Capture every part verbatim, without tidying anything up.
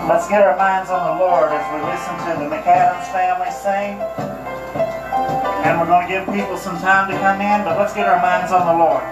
Let's get our minds on the Lord as we listen to the McAdams family sing. And we're going to give people some time to come in, but let's get our minds on the Lord.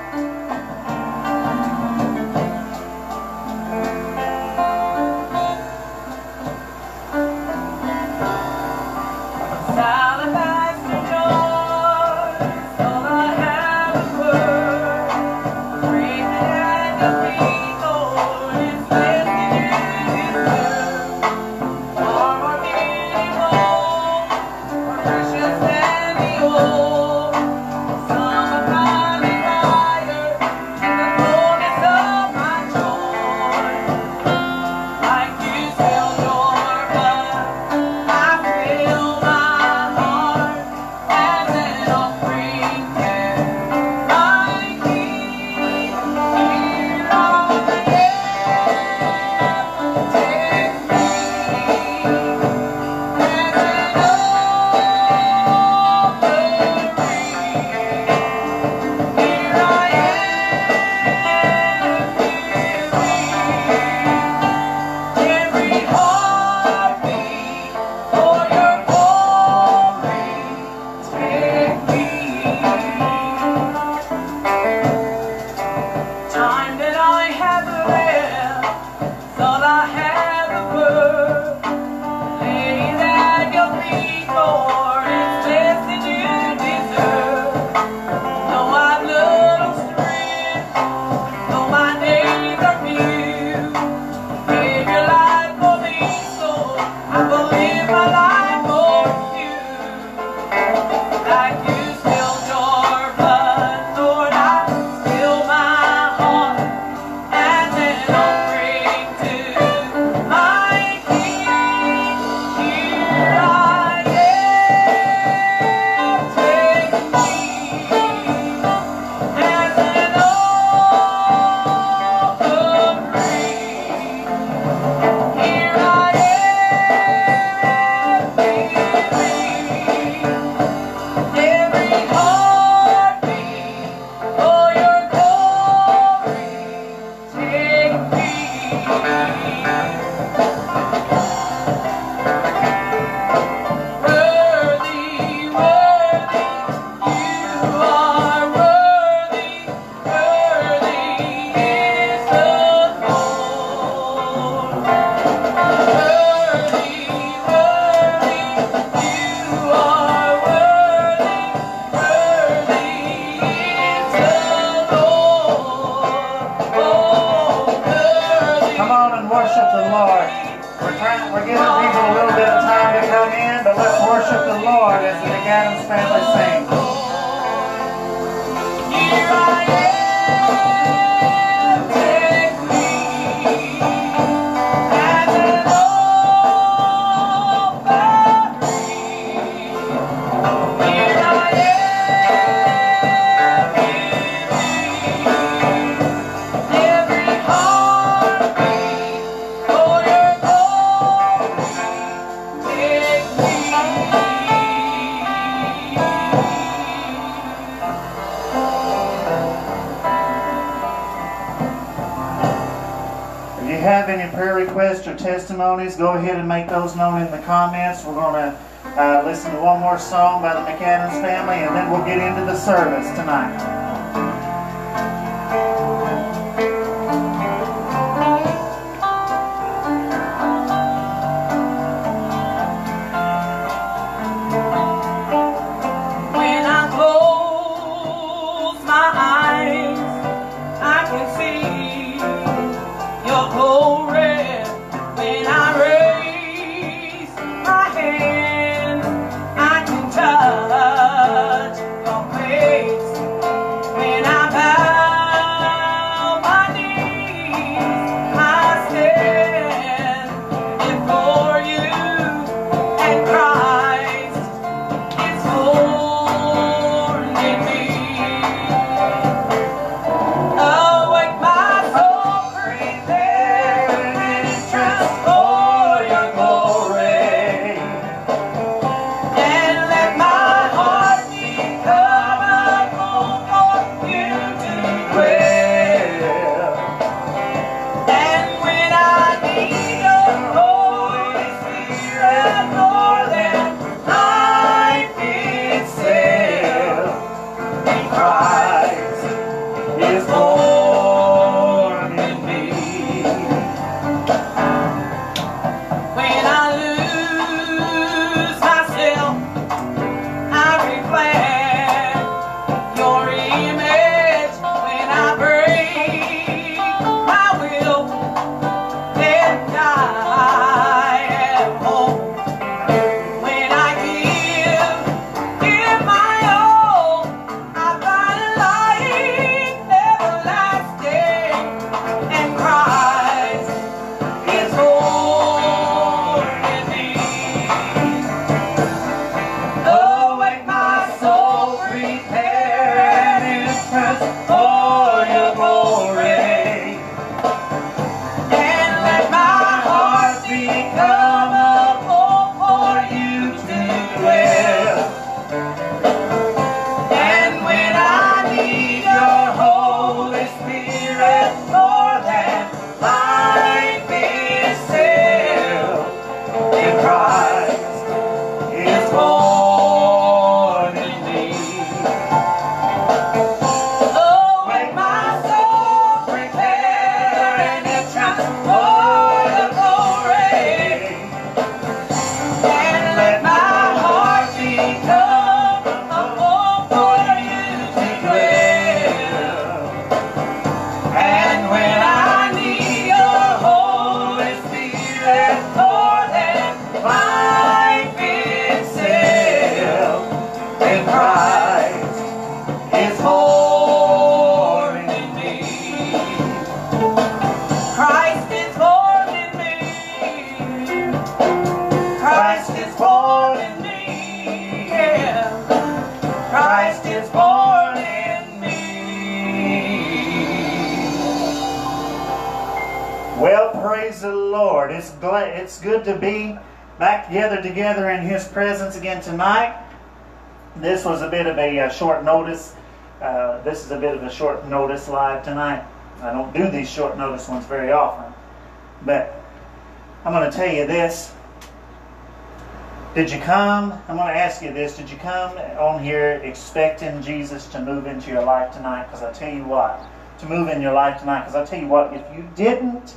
Testimonies, go ahead and make those known in the comments. We're going to uh, listen to one more song by the McAdams family, and then we'll get into the service tonight. Awake my Praise the Lord. It's glad, it's good to be back together together in His presence again tonight. This was a bit of a uh, short notice. Uh, this is a bit of a short notice live tonight. I don't do these short notice ones very often. But I'm going to tell you this. Did you come? I'm going to ask you this. Did you come on here expecting Jesus to move into your life tonight? Because I tell you what. To move in your life tonight. Because I tell you what. If you didn't.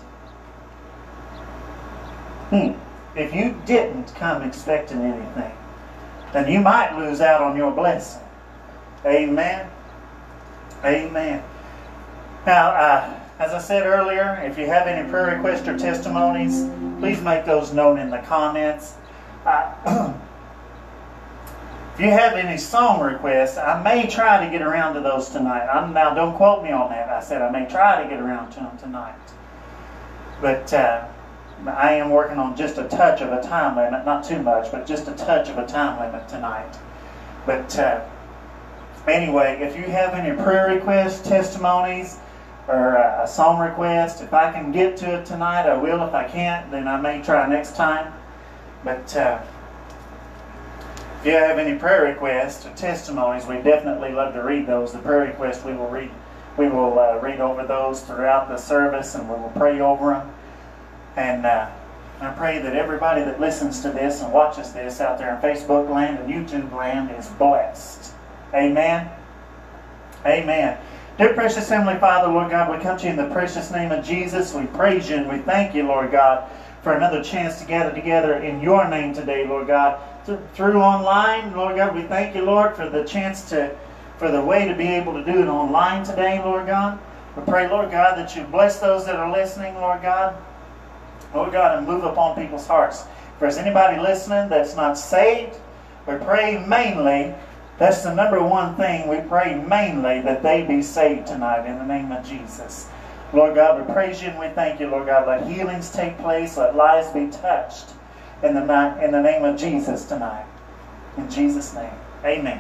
Hmm. If you didn't come expecting anything, then you might lose out on your blessing. Amen. Amen. Now, uh, as I said earlier, if you have any prayer requests or testimonies, please make those known in the comments. Uh, if you have any song requests, I may try to get around to those tonight. I'm, now, don't quote me on that. I said I may try to get around to them tonight. But uh, I am working on just a touch of a time limit. Not too much, but just a touch of a time limit tonight. But uh, anyway, if you have any prayer requests, testimonies, or a song request, if I can get to it tonight, I will. If I can't, then I may try next time. But uh, if you have any prayer requests or testimonies, we definitely love to read those. The prayer requests, we will read we will uh, read over those throughout the service, and we will pray over them. And uh, I pray that everybody that listens to this and watches this out there in Facebook land and YouTube land is blessed. Amen. Amen. Dear precious Heavenly Father, Lord God, we come to you in the precious name of Jesus. We praise you and we thank you, Lord God, for another chance to gather together in your name today, Lord God. Th through online, Lord God, we thank you, Lord, for the chance to, for the way to be able to do it online today, Lord God. We pray, Lord God, that you bless those that are listening, Lord God. Lord God, and move upon people's hearts. If there's anybody listening that's not saved, we pray mainly, that's the number one thing, we pray mainly that they be saved tonight in the name of Jesus. Lord God, we praise you and we thank you, Lord God. Let healings take place, let lives be touched in the, night, in the name of Jesus tonight. In Jesus' name, amen.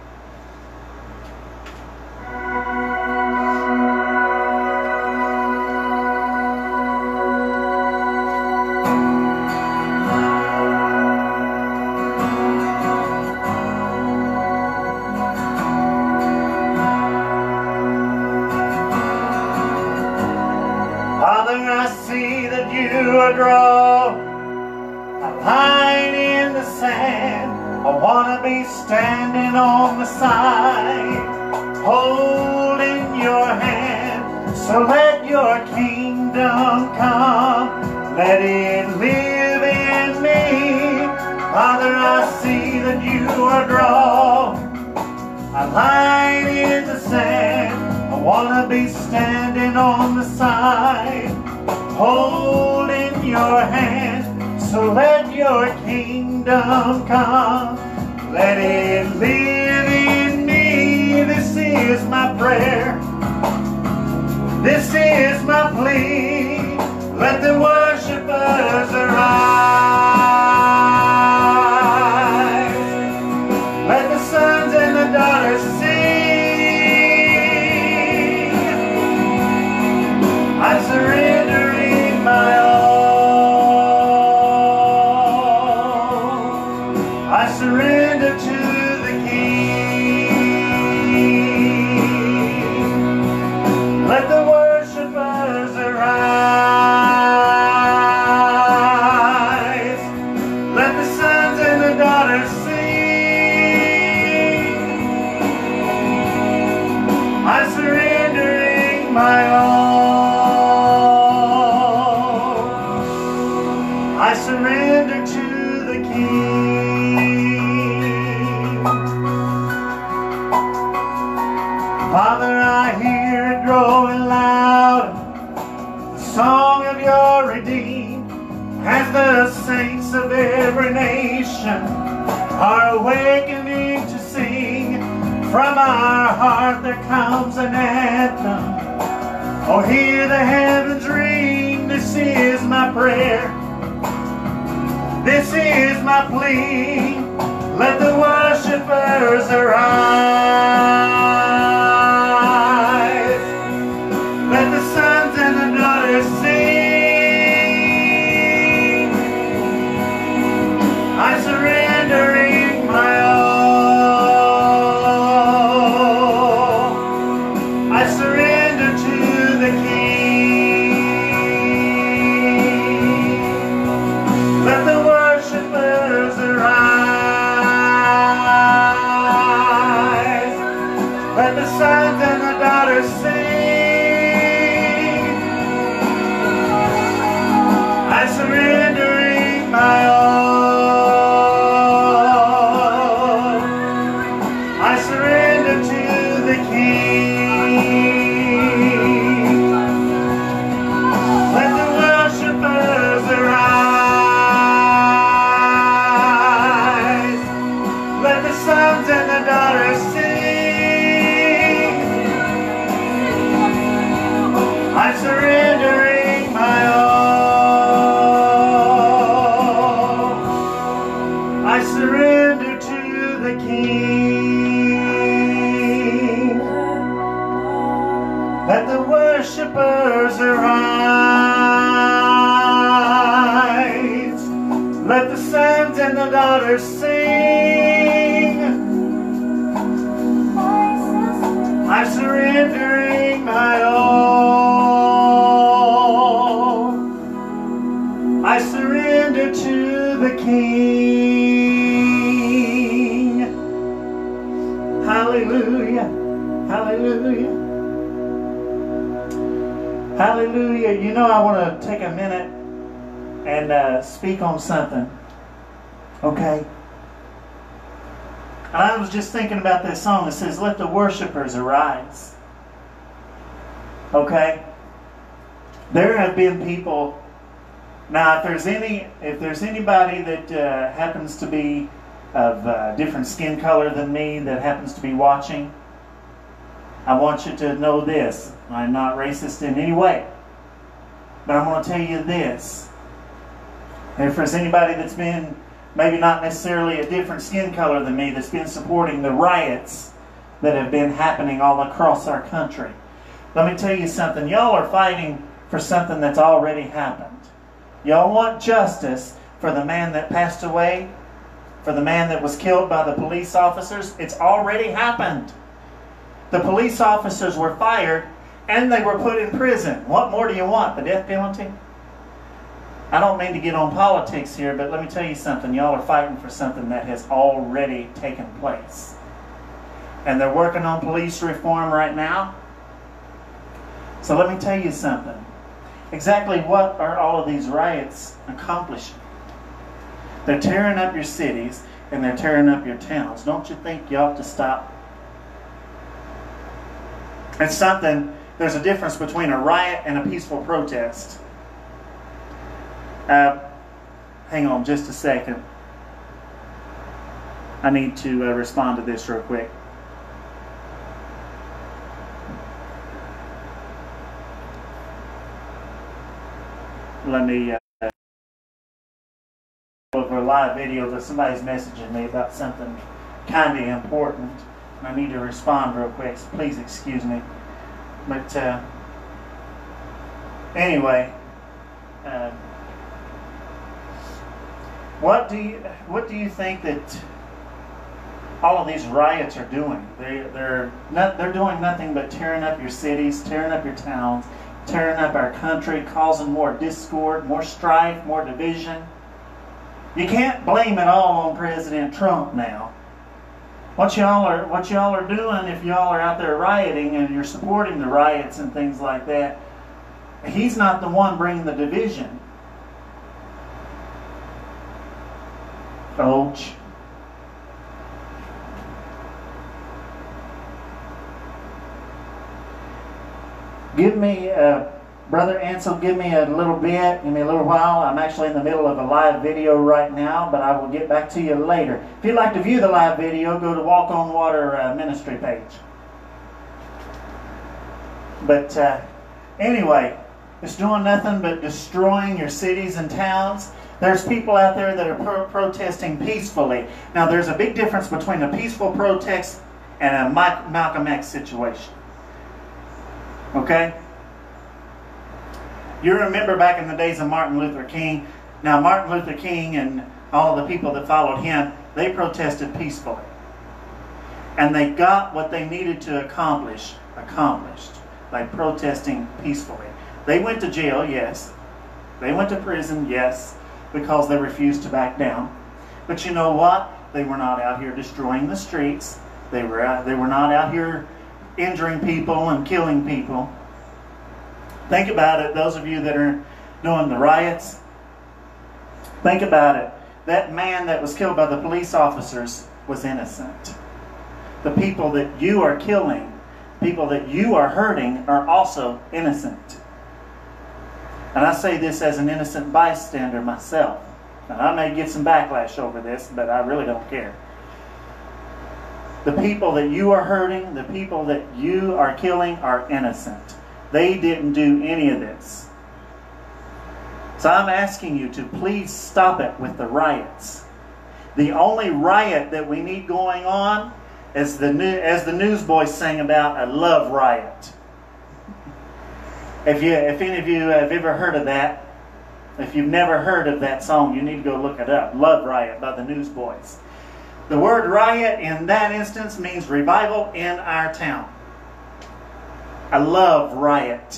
Draw a line in the sand. I want to be standing on the side, holding your hand. So let your kingdom come, let it live in me. Father, I see that you are drawn a line in the sand. I want to be standing on the side, holding your hand. So let your kingdom come, let it live in me. This is my prayer, this is my plea. Let the worshipers arise, let the sons and the daughters sing. I surrender in my all, I surrender to the King. Let the worshipers arise, let the sons and the daughters sing. I surrendering my all, I surrender to the King. Father, I hear it growing loud, the song of your redeemed, as the saints of every nation are awakening to sing. From our heart there comes an anthem, oh, hear the heavens ring. This is my prayer, this is my plea. Let the worshipers arise, let the sons and the daughters sing. surrendering my all. I surrender to the King. Let the worshipers arise. Let the sons and the daughters sing. I'm surrendering my all. I surrender to the King. Let the worshipers arise. Let the sons and the daughters sing. I'm surrendering my all. I surrender to the King. Hallelujah. Hallelujah. Hallelujah. You know, I want to take a minute and uh, speak on something. Okay? I was just thinking about this song. It says, let the worshipers arise. Okay? There have been people. Now, if there's any, if there's anybody that uh, happens to be of uh, different skin color than me that happens to be watching, I want you to know this. I'm not racist in any way. But I'm going to tell you this. If there's anybody that's been maybe not necessarily a different skin color than me that's been supporting the riots that have been happening all across our country, let me tell you something. Y'all are fighting for something that's already happened. Y'all want justice for the man that passed away, for the man that was killed by the police officers. It's already happened. The police officers were fired and they were put in prison. What more do you want? The death penalty? I don't mean to get on politics here, but let me tell you something. Y'all are fighting for something that has already taken place. And they're working on police reform right now. So let me tell you something. Exactly what are all of these riots accomplishing? They're tearing up your cities and they're tearing up your towns. Don't you think you ought to stop? It's something, there's a difference between a riot and a peaceful protest. Uh, hang on just a second. I need to uh, respond to this real quick. Let me, uh, over a live video that somebody's messaging me about something kind of important. And I need to respond real quick, so please excuse me. But uh, anyway, uh, what do you what do you think that all of these riots are doing? They they're not they're doing nothing but tearing up your cities, tearing up your towns, tearing up our country, causing more discord, more strife, more division. You can't blame it all on President Trump now. What y'all are what y'all are doing, if y'all are out there rioting and you're supporting the riots and things like that, he's not the one bringing the division. Ouch. Give me, uh, Brother Ansel, give me a little bit, give me a little while. I'm actually in the middle of a live video right now, but I will get back to you later. If you'd like to view the live video, go to Walk on Water uh, ministry page. But uh, anyway, it's doing nothing but destroying your cities and towns. There's people out there that are pro protesting peacefully. Now, there's a big difference between a peaceful protest and a Malcolm X situation. Okay? You remember back in the days of Martin Luther King. Now, Martin Luther King and all of the people that followed him, they protested peacefully. And they got what they needed to accomplish, accomplished by protesting peacefully. They went to jail, yes. They went to prison, yes, because they refused to back down. But you know what? They were not out here destroying the streets. They were out, they were not out here injuring people and killing people. Think about it, those of you that are doing the riots. Think about it. That man that was killed by the police officers was innocent. The people that you are killing, people that you are hurting, are also innocent. And I say this as an innocent bystander myself. And I may get some backlash over this, but I really don't care. The people that you are hurting, the people that you are killing are innocent. They didn't do any of this. So I'm asking you to please stop it with the riots. The only riot that we need going on is the new, as the newsboys sang about, a love riot. If you, if any of you have ever heard of that, if you've never heard of that song, you need to go look it up. Love Riot by the Newsboys. The word riot in that instance means revival in our town. A love riot.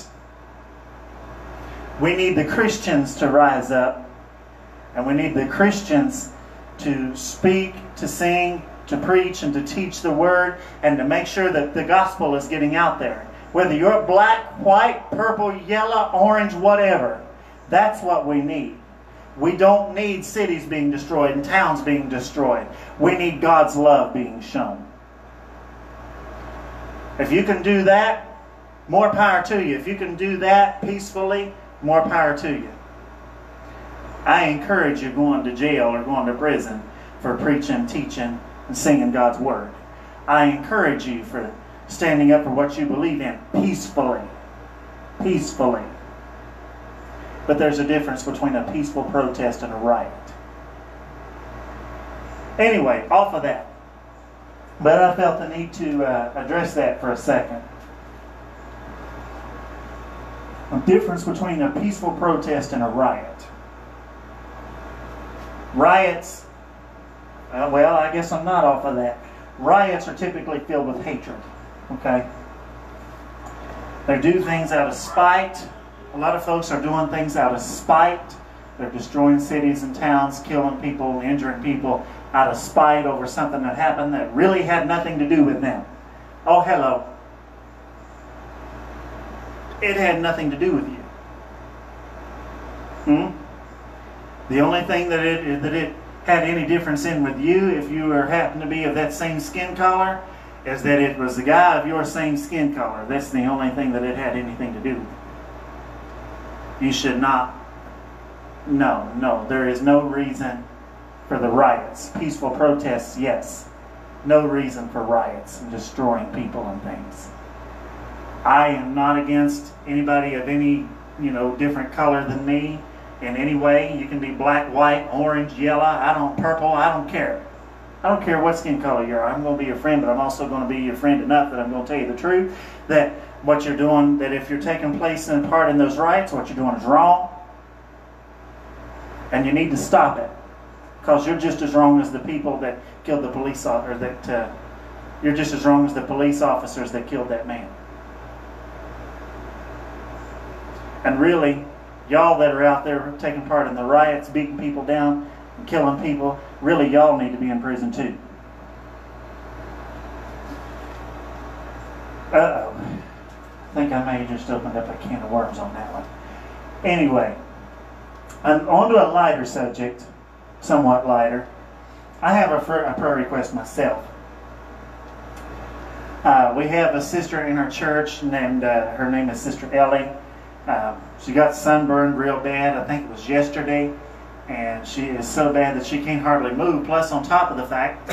We need the Christians to rise up, and we need the Christians to speak, to sing, to preach, and to teach the word, and to make sure that the gospel is getting out there. Whether you're black, white, purple, yellow, orange, whatever, that's what we need. We don't need cities being destroyed and towns being destroyed. We need God's love being shown. If you can do that, more power to you. If you can do that peacefully, more power to you. I encourage you going to jail or going to prison for preaching, teaching, and singing God's word. I encourage you for standing up for what you believe in peacefully. Peacefully. But there's a difference between a peaceful protest and a riot. Anyway, off of that. But I felt the need to uh, address that for a second. The difference between a peaceful protest and a riot. Riots, uh, well, I guess I'm not off of that. Riots are typically filled with hatred. Okay? They do things out of spite. A lot of folks are doing things out of spite. They're destroying cities and towns, killing people, injuring people out of spite over something that happened that really had nothing to do with them. Oh, hello. It had nothing to do with you. Hmm? The only thing that it, that it had any difference in with you, if you were happen to be of that same skin color, is that it was the guy of your same skin color. That's the only thing that it had anything to do with. You should not. No, no, there is no reason for the riots. Peaceful protests, yes. No reason for riots and destroying people and things. I am not against anybody of any, you know, different color than me in any way. You can be black, white, orange, yellow, I don't, purple, I don't care. I don't care what skin color you are. I'm going to be your friend, but I'm also going to be your friend enough that I'm going to tell you the truth. That what you're doing, that if you're taking place and part in those riots, what you're doing is wrong. And you need to stop it. Because you're just as wrong as the people that killed the police officer, or that uh, you're just as wrong as the police officers that killed that man. And really, y'all that are out there taking part in the riots, beating people down, and killing people, really y'all need to be in prison too. Uh-oh. I think I may have just opened up a can of worms on that one. Anyway, I'm on to a lighter subject, somewhat lighter. I have a, a prayer request myself. Uh, we have a sister in our church named, uh, her name is Sister Ellie. Uh, she got sunburned real bad, I think it was yesterday, and she is so bad that she can't hardly move. Plus, on top of the fact,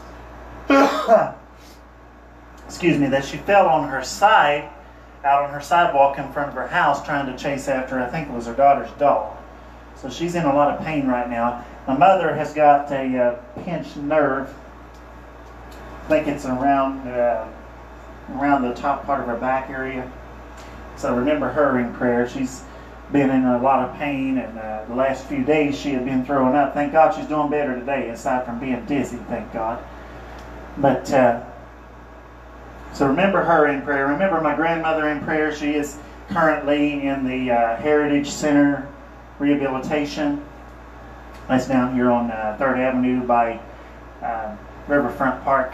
excuse me, that she fell on her side, out on her sidewalk in front of her house, trying to chase after, I think it was her daughter's dog. So she's in a lot of pain right now. My mother has got a uh, pinched nerve. I think it's around uh, around the top part of her back area. So remember her in prayer. She's been in a lot of pain, and uh, the last few days she had been throwing up. Thank God she's doing better today, aside from being dizzy, thank God. But, uh, so remember her in prayer. Remember my grandmother in prayer. She is currently in the uh, Heritage Center Rehabilitation. That's down here on uh, third Avenue by uh, Riverfront Park.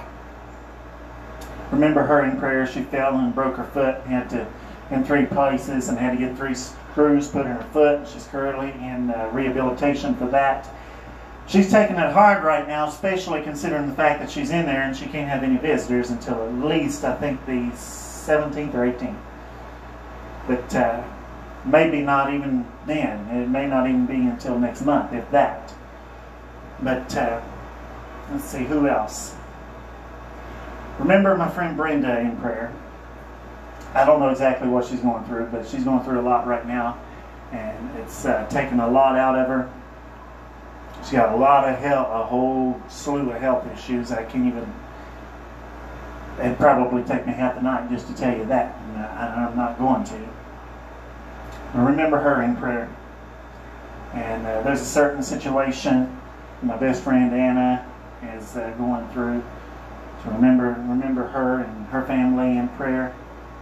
Remember her in prayer. She fell and broke her foot, had to in three places, and had to get three screws put in her foot, and she's currently in uh, rehabilitation for that. She's taking it hard right now, especially considering the fact that she's in there and she can't have any visitors until at least, I think, the seventeenth or eighteenth. But uh, maybe not even then. It may not even be until next month, if that. But uh, let's see, who else? Remember my friend Brenda in prayer. I don't know exactly what she's going through, but she's going through a lot right now, and it's uh, taken a lot out of her. She's got a lot of health, a whole slew of health issues. I can't even, it'd probably take me half the night just to tell you that, and I, I'm not going to. But remember her in prayer. And uh, there's a certain situation my best friend Anna is uh, going through. So remember, remember her and her family in prayer.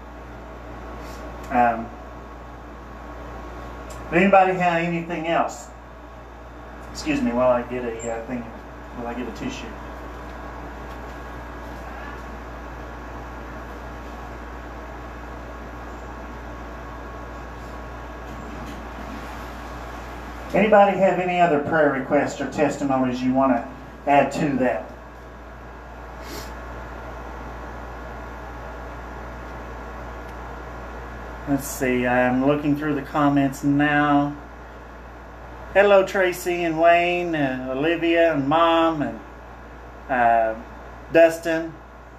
Um, does anybody have anything else? Excuse me while I get a uh, thing, while I get a tissue. Anybody have any other prayer requests or testimonies you want to add to that? Let's see, I'm looking through the comments now. Hello, Tracy and Wayne, and Olivia and Mom, and uh, Dustin.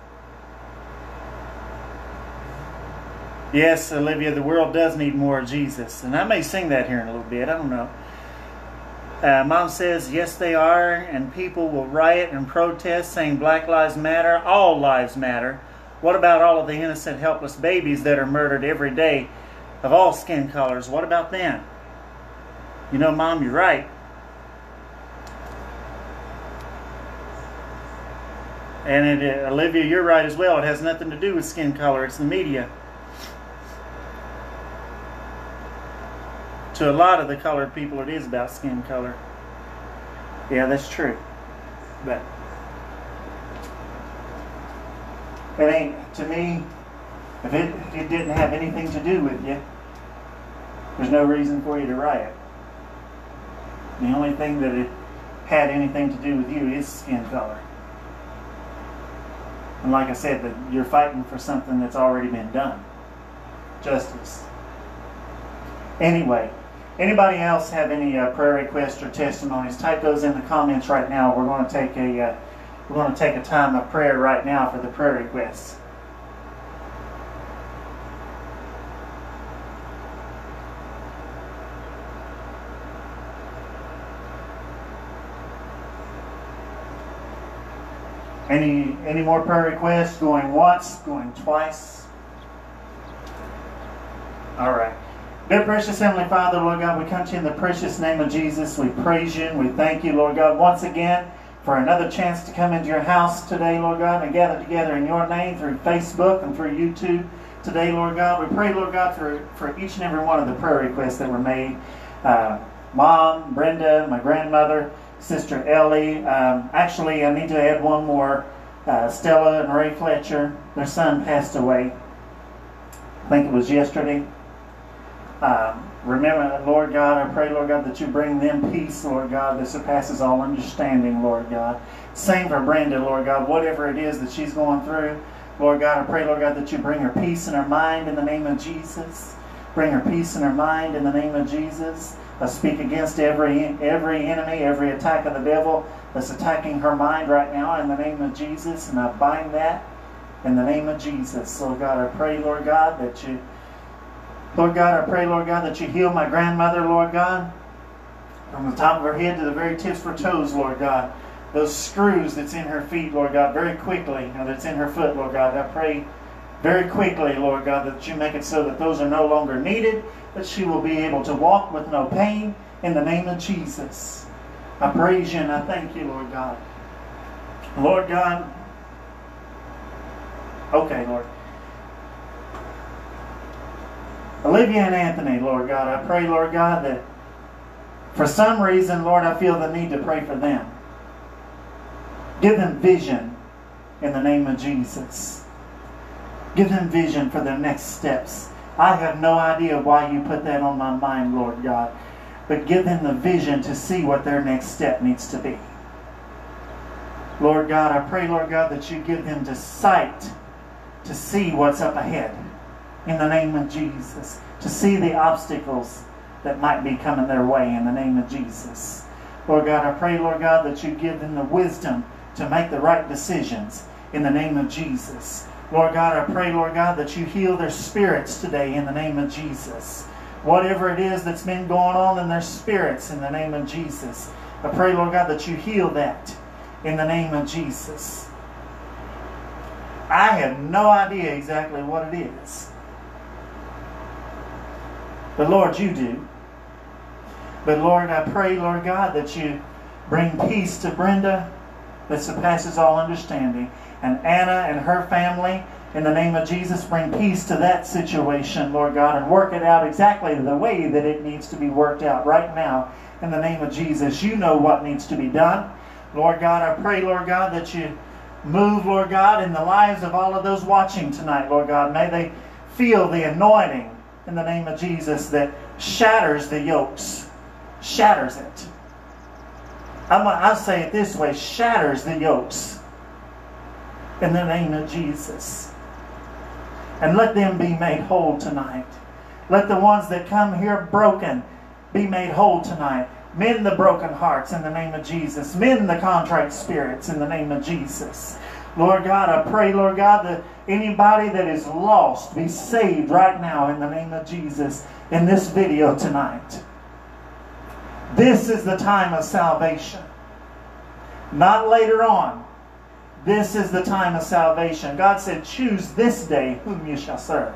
Yes, Olivia, the world does need more of Jesus. And I may sing that here in a little bit, I don't know. Uh, Mom says, yes, they are, and people will riot and protest saying Black Lives Matter, all lives matter. What about all of the innocent, helpless babies that are murdered every day of all skin colors? What about them? You know, Mom, you're right. And it, uh, Olivia, you're right as well. It has nothing to do with skin color. It's the media. To a lot of the colored people, it is about skin color. Yeah, that's true. But it ain't, to me, if it, it didn't have anything to do with you, there's no reason for you to riot. The only thing that it had anything to do with you is skin color. And like I said, that you're fighting for something that's already been done. Justice. Anyway, anybody else have any uh, prayer requests or testimonies? Type those in the comments right now. We're going to take a uh, we're going to take a time of prayer right now for the prayer requests. Any any more prayer requests? Going once, going twice. All right. Dear precious Heavenly Father, Lord God, we come to you in the precious name of Jesus. We praise you and we thank you, Lord God, once again for another chance to come into your house today, Lord God, and gather together in your name through Facebook and through YouTube today, Lord God. We pray, Lord God, for, for each and every one of the prayer requests that were made. Uh, Mom, Brenda, my grandmother, Sister Ellie. Um, actually, I need to add one more. Uh, Stella and Ray Fletcher, their son passed away. I think it was yesterday. Um, remember, Lord God, I pray, Lord God, that you bring them peace, Lord God, that surpasses all understanding, Lord God. Same for Brenda, Lord God, whatever it is that she's going through, Lord God, I pray, Lord God, that you bring her peace in her mind in the name of Jesus. Bring her peace in her mind in the name of Jesus. I speak against every every enemy, every attack of the devil that's attacking her mind right now in the name of Jesus, and I bind that in the name of Jesus. Lord God, I pray, Lord God, that you Lord God, I pray, Lord God, that you heal my grandmother, Lord God, from the top of her head to the very tips of her toes, Lord God. Those screws that's in her feet, Lord God, very quickly, or that's in her foot, Lord God, I pray very quickly, Lord God, that you make it so that those are no longer needed, that she will be able to walk with no pain in the name of Jesus. I praise you and I thank you, Lord God. Lord God, okay, Lord. Olivia and Anthony, Lord God, I pray, Lord God, that for some reason, Lord, I feel the need to pray for them. Give them vision in the name of Jesus. Give them vision for their next steps I have no idea why you put that on my mind, Lord God. But give them the vision to see what their next step needs to be. Lord God, I pray, Lord God, that you give them the sight to see what's up ahead. In the name of Jesus. To see the obstacles that might be coming their way in the name of Jesus. Lord God, I pray, Lord God, that you give them the wisdom to make the right decisions in the name of Jesus. Lord God, I pray, Lord God, that you heal their spirits today in the name of Jesus. Whatever it is that's been going on in their spirits in the name of Jesus. I pray, Lord God, that you heal that in the name of Jesus. I have no idea exactly what it is. But Lord, you do. But Lord, I pray, Lord God, that you bring peace to Brenda that surpasses all understanding. And Anna and her family, in the name of Jesus, bring peace to that situation, Lord God, and work it out exactly the way that it needs to be worked out right now. In the name of Jesus, you know what needs to be done. Lord God, I pray, Lord God, that you move, Lord God, in the lives of all of those watching tonight, Lord God. May they feel the anointing in the name of Jesus that shatters the yokes. Shatters it. I'm, I'll say it this way. Shatters the yokes. In the name of Jesus. And let them be made whole tonight. Let the ones that come here broken be made whole tonight. Mend the broken hearts in the name of Jesus. Mend the contrite spirits in the name of Jesus. Lord God, I pray, Lord God, that anybody that is lost be saved right now in the name of Jesus in this video tonight. This is the time of salvation. Not later on. This is the time of salvation. God said, choose this day whom you shall serve.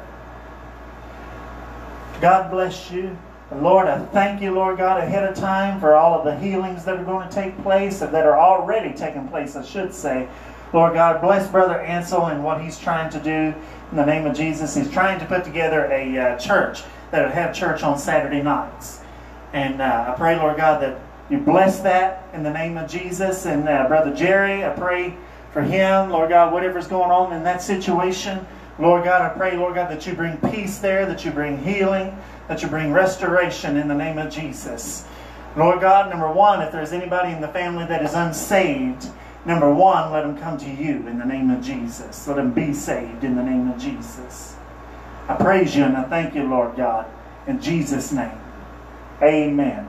God bless you. And Lord, I thank you, Lord God, ahead of time for all of the healings that are going to take place, and that are already taking place, I should say. Lord God, bless Brother Ansel and what he's trying to do in the name of Jesus. He's trying to put together a uh, church that would have church on Saturday nights. And uh, I pray, Lord God, that you bless that in the name of Jesus. And uh, Brother Jerry, I pray for him, Lord God, whatever's going on in that situation. Lord God, I pray, Lord God, that you bring peace there, that you bring healing, that you bring restoration in the name of Jesus. Lord God, number one, if there's anybody in the family that is unsaved, number one, let them come to you in the name of Jesus. Let them be saved in the name of Jesus. I praise you and I thank you, Lord God, in Jesus' name. Amen.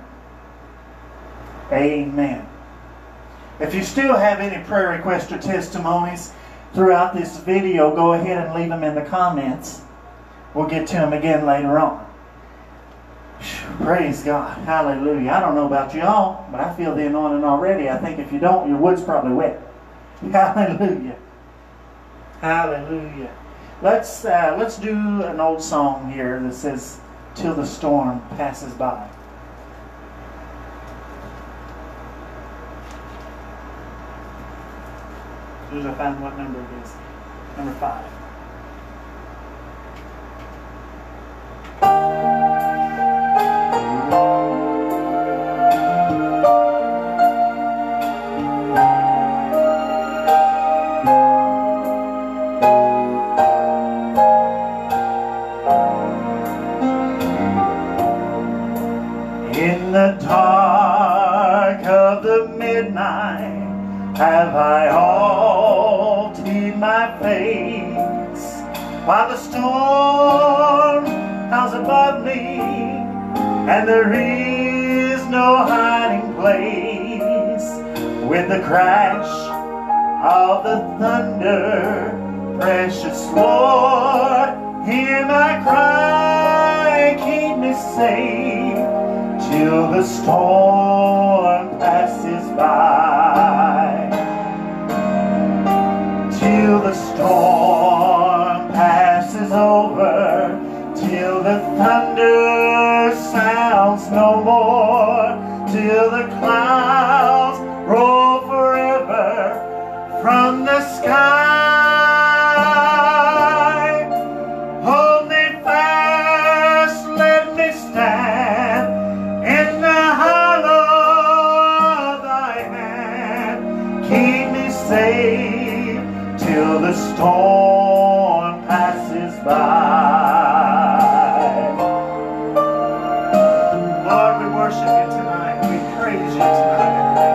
Amen. If you still have any prayer requests or testimonies throughout this video, go ahead and leave them in the comments. We'll get to them again later on. Praise God. Hallelujah. I don't know about y'all, but I feel the anointing already. I think if you don't, your wood's probably wet. Hallelujah. Hallelujah. Let's, uh, let's do an old song here that says, "Till the storm passes by." As soon as I find what number it is. Number five. In the dark of the midnight have I halted my face, while the storm howls above me, and there is no hiding place. With the crash of the thunder, precious Lord, hear my cry, keep me safe till the storm passes by. Till the storm passes over, till the thunder sounds no more, till the clouds roll forever from the sky. Hold me fast, let me stand in the hollow of thy hand. Keep me safe till the storm passes by. worship you tonight. We praise you tonight.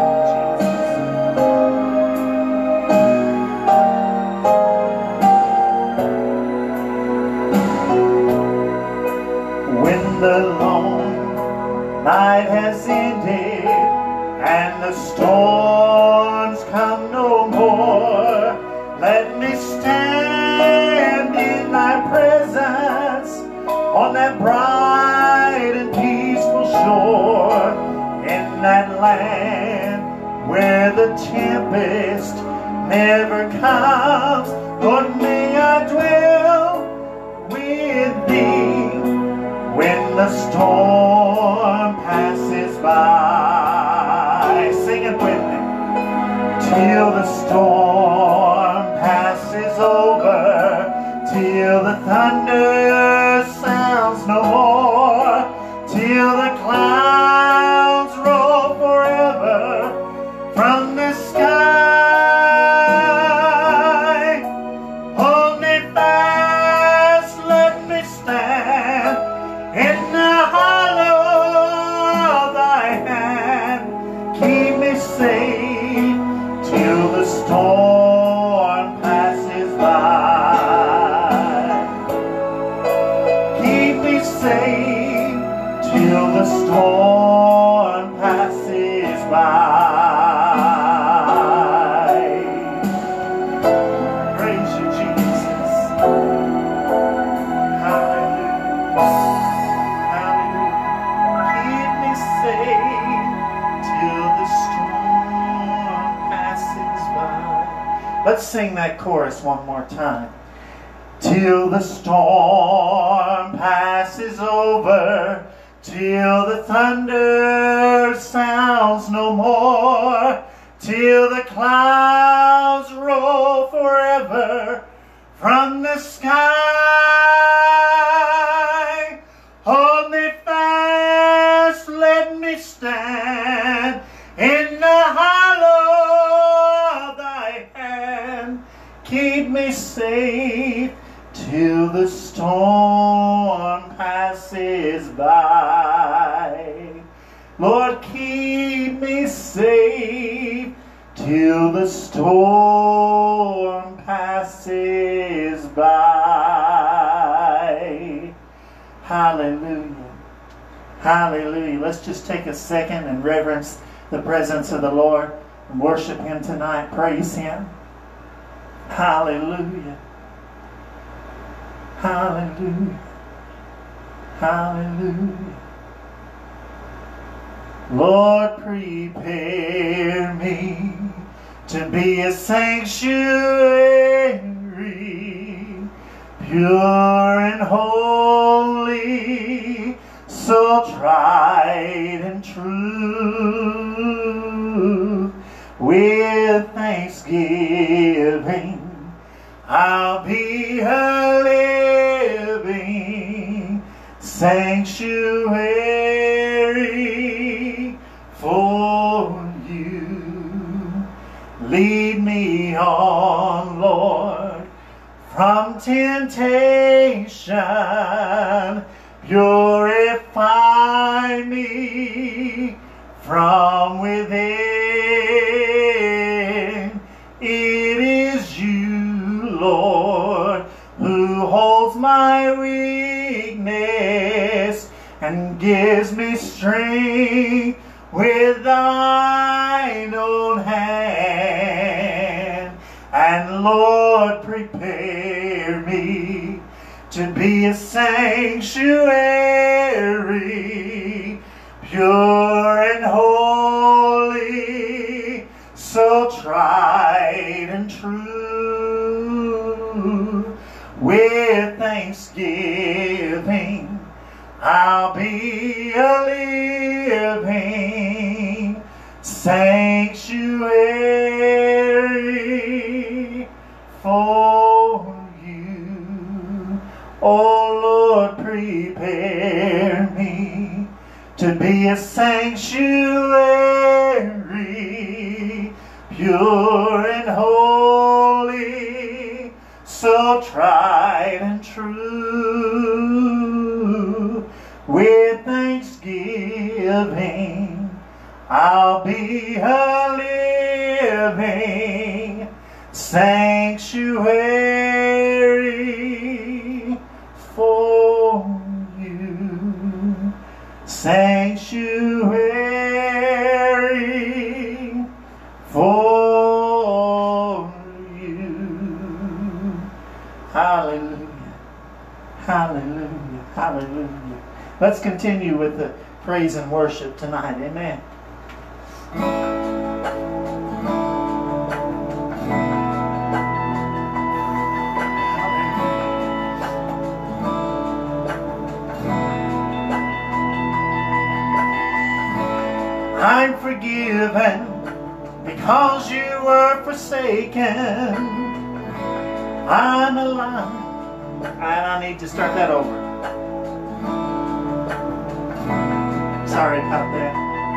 The long night has ended and the storms come no more. Let me stand in thy presence on that bright and peaceful shore, in that land where the tempest never comes. Lord, may I dwell with thee when the storm passes by. Sing it with me. Till the storm passes over, till the thunder sounds no more, till the clouds roll forever from the sky. Hold me fast, let me stand in the hollow of thy hand. Keep me safe till the storm passes by. Keep me safe till the storm passes by. Praise you, Jesus. Let's sing that chorus one more time. Till the storm passes over, till the thunder sounds no more, till the clouds roll forever from the sky. Hold me fast, let me stand in the hollow of thy hand. Keep me safe till the storm passes by. Lord, keep me safe till the storm passes by. Hallelujah. Hallelujah. Let's just take a second and reverence the presence of the Lord and worship Him tonight. Praise Him. Hallelujah. Hallelujah. Hallelujah. Lord, prepare me to be a sanctuary, pure and holy, so tried and true. With thanksgiving, I'll be a living sanctuary for you. Lead me on, Lord, from temptation. Purify me from within. It is you, Lord, who holds my weakness and gives me strength with thine own hand. And Lord, prepare me to be a sanctuary, pure and holy, so tried and true. With thanksgiving, I'll be a living sanctuary for you. Oh Lord, prepare me to be a sanctuary, pure and holy, so tried and true. With thanksgiving, living. I'll be a living sanctuary for you. Sanctuary for you. Hallelujah. Hallelujah. Hallelujah. Let's continue with the praise and worship tonight. Amen. I'm forgiven because you were forsaken. I'm alive. And I need to start that over. Sorry about that.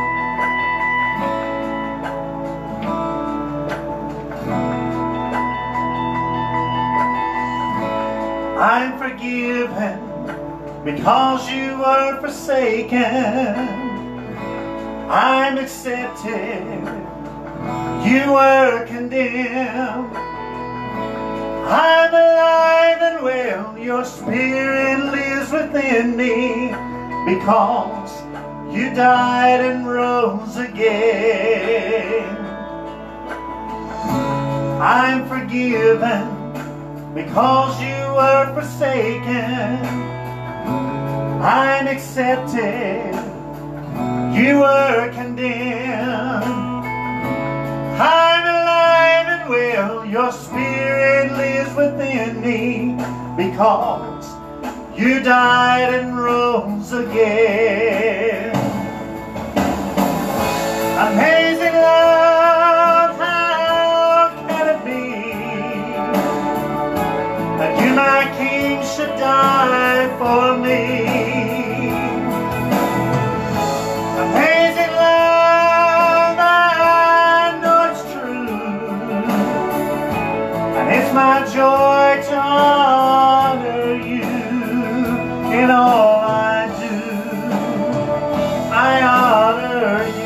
I'm forgiven because you were forsaken. I'm accepted. You were condemned. I'm alive and well. Your spirit lives within me because you died and rose again. I'm forgiven because you were forsaken. I'm accepted. You were condemned. I'm alive and well. Your spirit lives within me because you died and rose again. Amazing love, how can it be that you, my King, should die for me? Amazing love, I know it's true, and it's my joy to honor you in all I do. I honor you.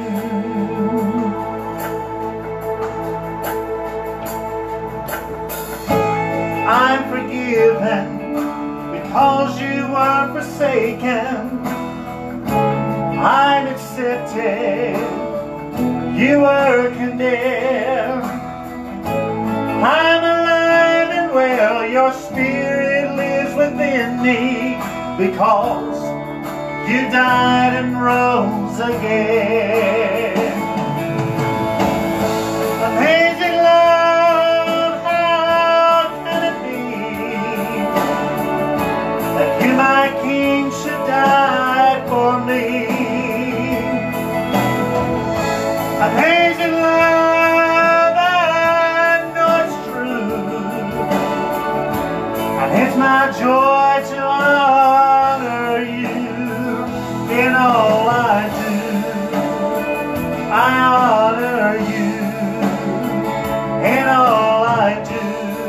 I'm forgiven because you were forsaken. I'm accepted. You were condemned. I'm alive and well. Your spirit lives within me because you died and rose again. Amazing love, how can it be that you, my King, should die for me? Amazing love, I know it's true, and it's my joy to honor you in all I do. I honor you in all I do.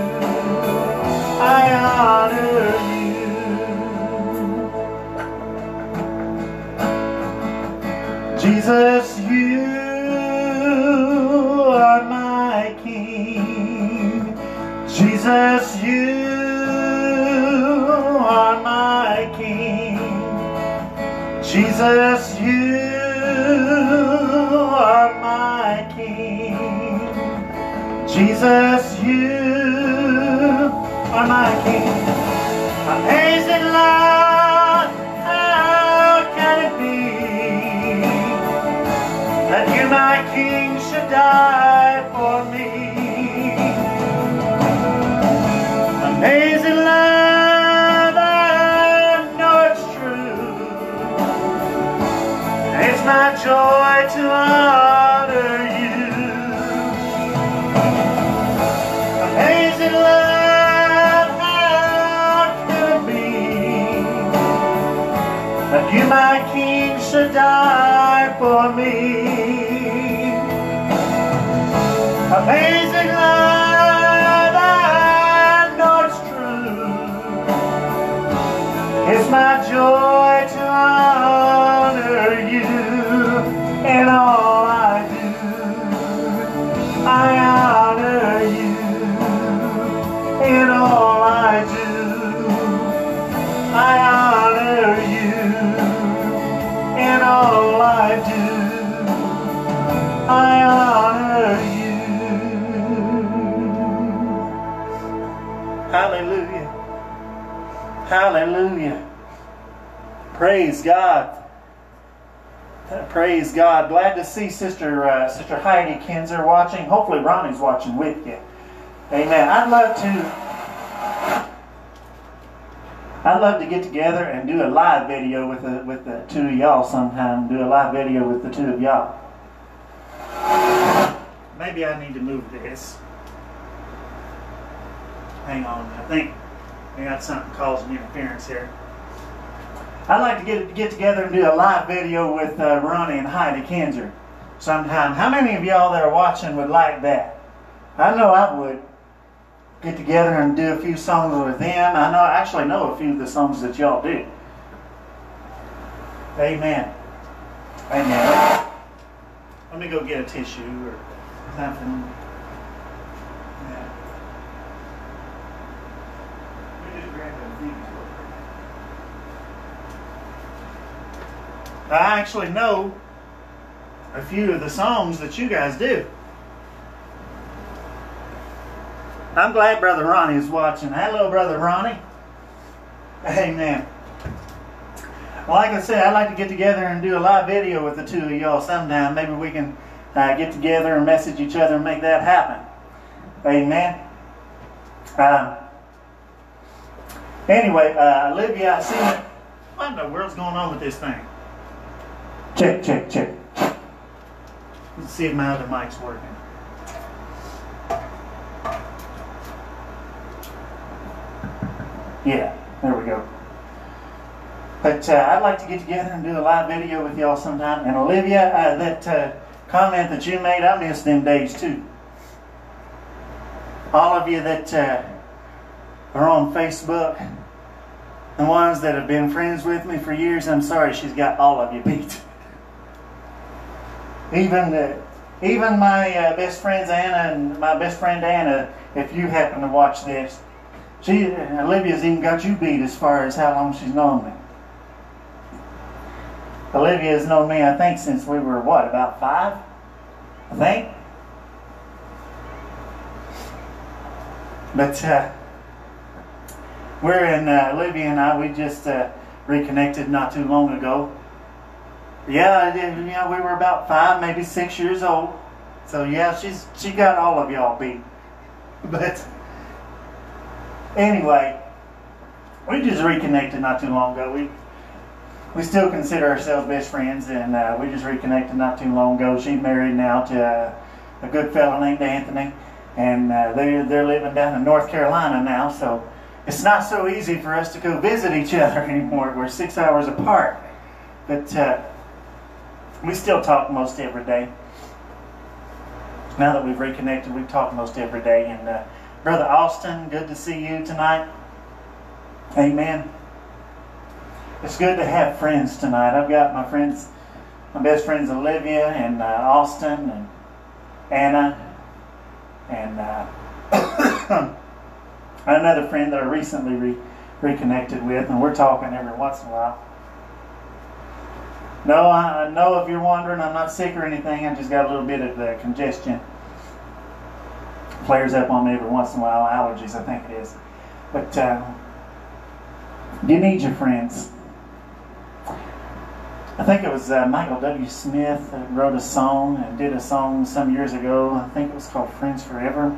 I honor you. Jesus, you are my King. Jesus, you are my King. Jesus, you are my King. Jesus, you are my King. Amazing love, how can it be that you, my King, should die for me? Amazing love, I know it's true. It's my joy to honor you. Amazing love, how can it be that you, my King, should die for me? Amazing love, I know it's true. It's my joy to honor you I do, I honor you. Hallelujah. Hallelujah. Praise God. Praise God. Glad to see Sister uh, Sister Heidi Kinzer watching. Hopefully Ronnie's watching with you. Amen. I'd love to I'd love to get together and do a live video with the with the two of y'all sometime. Do a live video with the two of y'all. Maybe I need to move this. Hang on. I think I got something causing interference here. I'd like to get get together and do a live video with uh, Ronnie and Heidi Kinzer sometime. How many of y'all that are watching would like that? I know I would. Get together and do a few songs with them. I know I actually know a few of the songs that y'all do. Amen. Amen. Let me go get a tissue or something. Yeah. Let me just grab a thing. I actually know a few of the songs that you guys do. I'm glad Brother Ronnie is watching. Hello, Brother Ronnie. Amen. Well, like I said, I'd like to get together and do a live video with the two of y'all sometime. Maybe we can uh, get together and message each other and make that happen. Amen. Uh, anyway, uh, Olivia, I see it. What in the world's going on with this thing? Check, check, check. Let's see if my other mic's working. Yeah, there we go. But uh, I'd like to get together and do a live video with y'all sometime. And Olivia, uh, that uh, comment that you made, I missed them days too. All of you that uh, are on Facebook, the ones that have been friends with me for years, I'm sorry she's got all of you beat. Even uh, even my uh, best friends Anna and my best friend Anna, if you happen to watch this, She, Olivia's even got you beat as far as how long she's known me. Olivia's known me, I think, since we were, what, about five? I think. But uh, we're in, uh, Olivia and I, we just uh, reconnected not too long ago. Yeah, you know, we were about five, maybe six years old. So yeah, she's she got all of y'all beat. But anyway, we just reconnected not too long ago. We we still consider ourselves best friends, and uh, we just reconnected not too long ago. She's married now to uh, a good fellow named Anthony, and uh, they're, they're living down in North Carolina now, so it's not so easy for us to go visit each other anymore. We're six hours apart, but uh, we still talk most every day. Now that we've reconnected, we talk most every day, and uh, Brother Austin, good to see you tonight. Amen. It's good to have friends tonight. I've got my friends, my best friends Olivia and uh, Austin and Anna and uh, another friend that I recently re reconnected with, and we're talking every once in a while. No, I, I know if you're wondering, I'm not sick or anything. I just got a little bit of uh, congestion. Flares up on me every once in a while. Allergies, I think it is. But uh, you need your friends. I think it was uh, Michael W. Smith that wrote a song and did a song some years ago. I think it was called Friends Forever.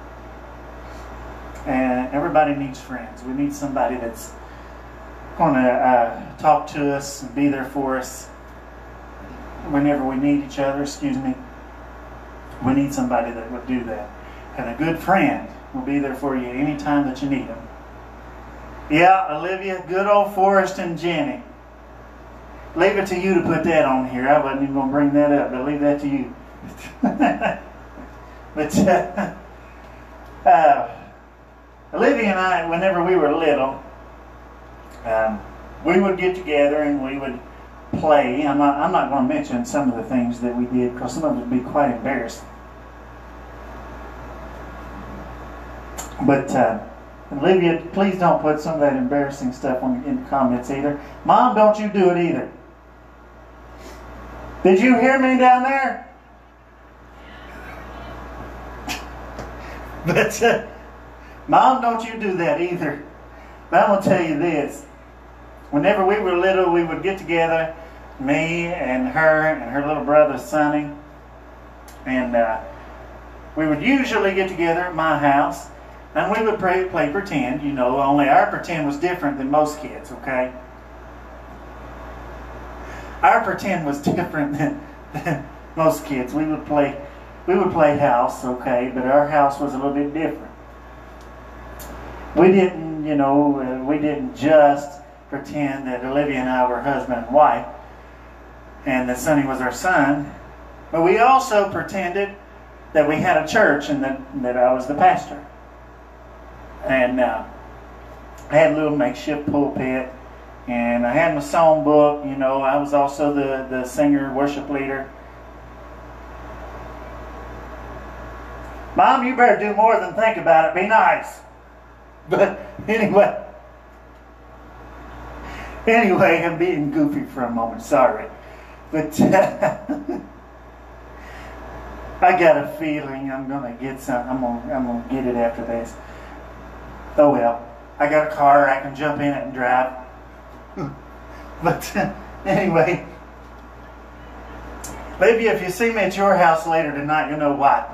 And everybody needs friends. We need somebody that's going to uh, talk to us and be there for us whenever we need each other. Excuse me. We need somebody that would do that. And a good friend will be there for you anytime that you need them. Yeah, Olivia, good old Forrest and Jenny. Leave it to you to put that on here. I wasn't even going to bring that up, but leave that to you. But uh, uh, Olivia and I, whenever we were little, um, we would get together and we would play. I'm not, I'm not going to mention some of the things that we did because some of it would be quite embarrassing. But uh, Olivia, please don't put some of that embarrassing stuff on, in the comments either. Mom, don't you do it either. Did you hear me down there? But, uh, Mom, don't you do that either. But I'm going to tell you this. Whenever we were little, we would get together, me and her and her little brother, Sonny. And uh, we would usually get together at my house. And we would play, play pretend, you know, only our pretend was different than most kids, okay? Our pretend was different than, than most kids. We would play we would play house, okay, but our house was a little bit different. We didn't, you know, uh, we didn't just pretend that Olivia and I were husband and wife and that Sonny was our son, but we also pretended that we had a church and that, that I was the pastor. And uh, I had a little makeshift pulpit, and I had my song book. You know, I was also the, the singer, worship leader. Mom, you better do more than think about it. Be nice. But anyway, anyway, I'm being goofy for a moment. Sorry. But uh, I got a feeling I'm going to get some. I'm going I'm going to get it after this. Oh well, I got a car. I can jump in it and drive. But uh, anyway, maybe if you see me at your house later tonight, you'll know why.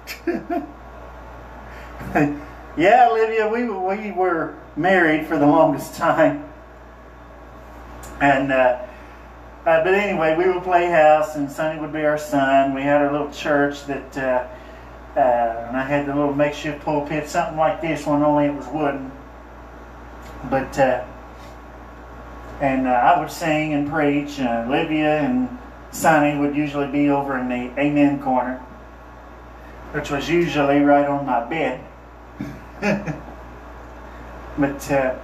Yeah, Olivia, we we were married for the longest time, and uh, uh, but anyway, we would play house, and Sonny would be our son. We had our little church that, uh, uh, and I had the little makeshift pulpit, something like this one, only it was wooden. But uh, and uh, I would sing and preach. Uh, Olivia and Sonny would usually be over in the amen corner, which was usually right on my bed. But uh,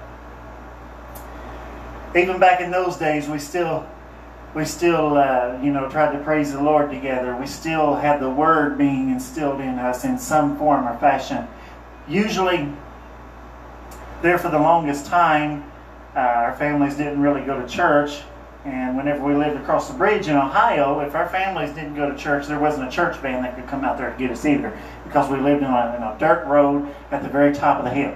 even back in those days, we still, we still, uh, you know, tried to praise the Lord together. We still had the Word being instilled in us in some form or fashion. Usually, there for the longest time, uh, our families didn't really go to church. And whenever we lived across the bridge in Ohio, if our families didn't go to church, there wasn't a church van that could come out there to get us either, because we lived in a, in a dirt road at the very top of the hill.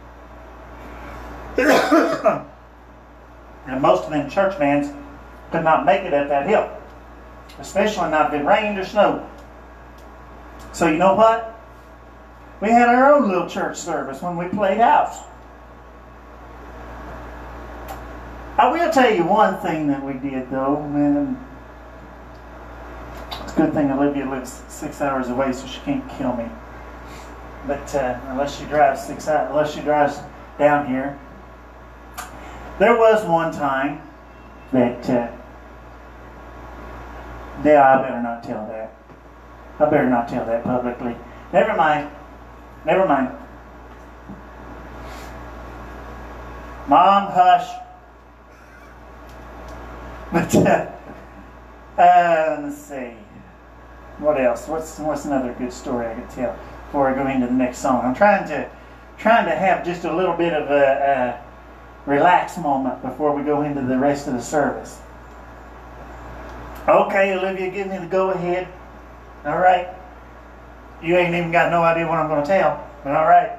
And most of them church vans could not make it up that hill, especially not if it rained or snowed. So you know what? We had our own little church service when we played house. I will tell you one thing that we did, though, and it's a good thing Olivia lives six hours away, so she can't kill me. But uh, unless she drives six hours, unless she drives down here, there was one time that. Uh, yeah, I better not tell that. I better not tell that publicly. Never mind. Never mind. Mom, hush. But, uh, uh, let's see. What else? What's what's another good story I could tell before I go into the next song? I'm trying to trying to have just a little bit of a, a relaxed moment before we go into the rest of the service. Okay, Olivia, give me the go-ahead. All right. You ain't even got no idea what I'm going to tell, but all right.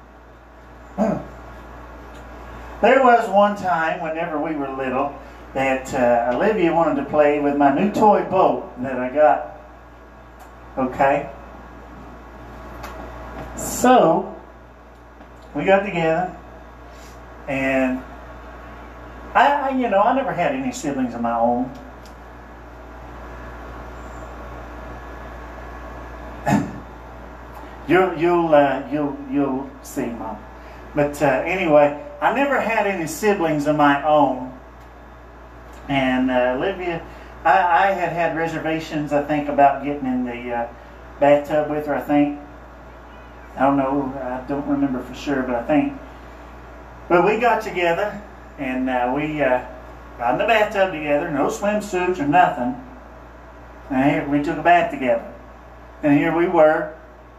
There was one time, whenever we were little, that uh, Olivia wanted to play with my new toy boat that I got. Okay? So, we got together, and I, I, you know, I never had any siblings of my own. you'll, you'll, uh, you'll, you'll see, Mom. But uh, anyway, I never had any siblings of my own. And uh, Olivia, I, I had had reservations, I think, about getting in the uh, bathtub with her, I think. I don't know, I don't remember for sure, but I think. But we got together, and uh, we uh, got in the bathtub together, no swimsuits or nothing. And here, we took a bath together. And here we were.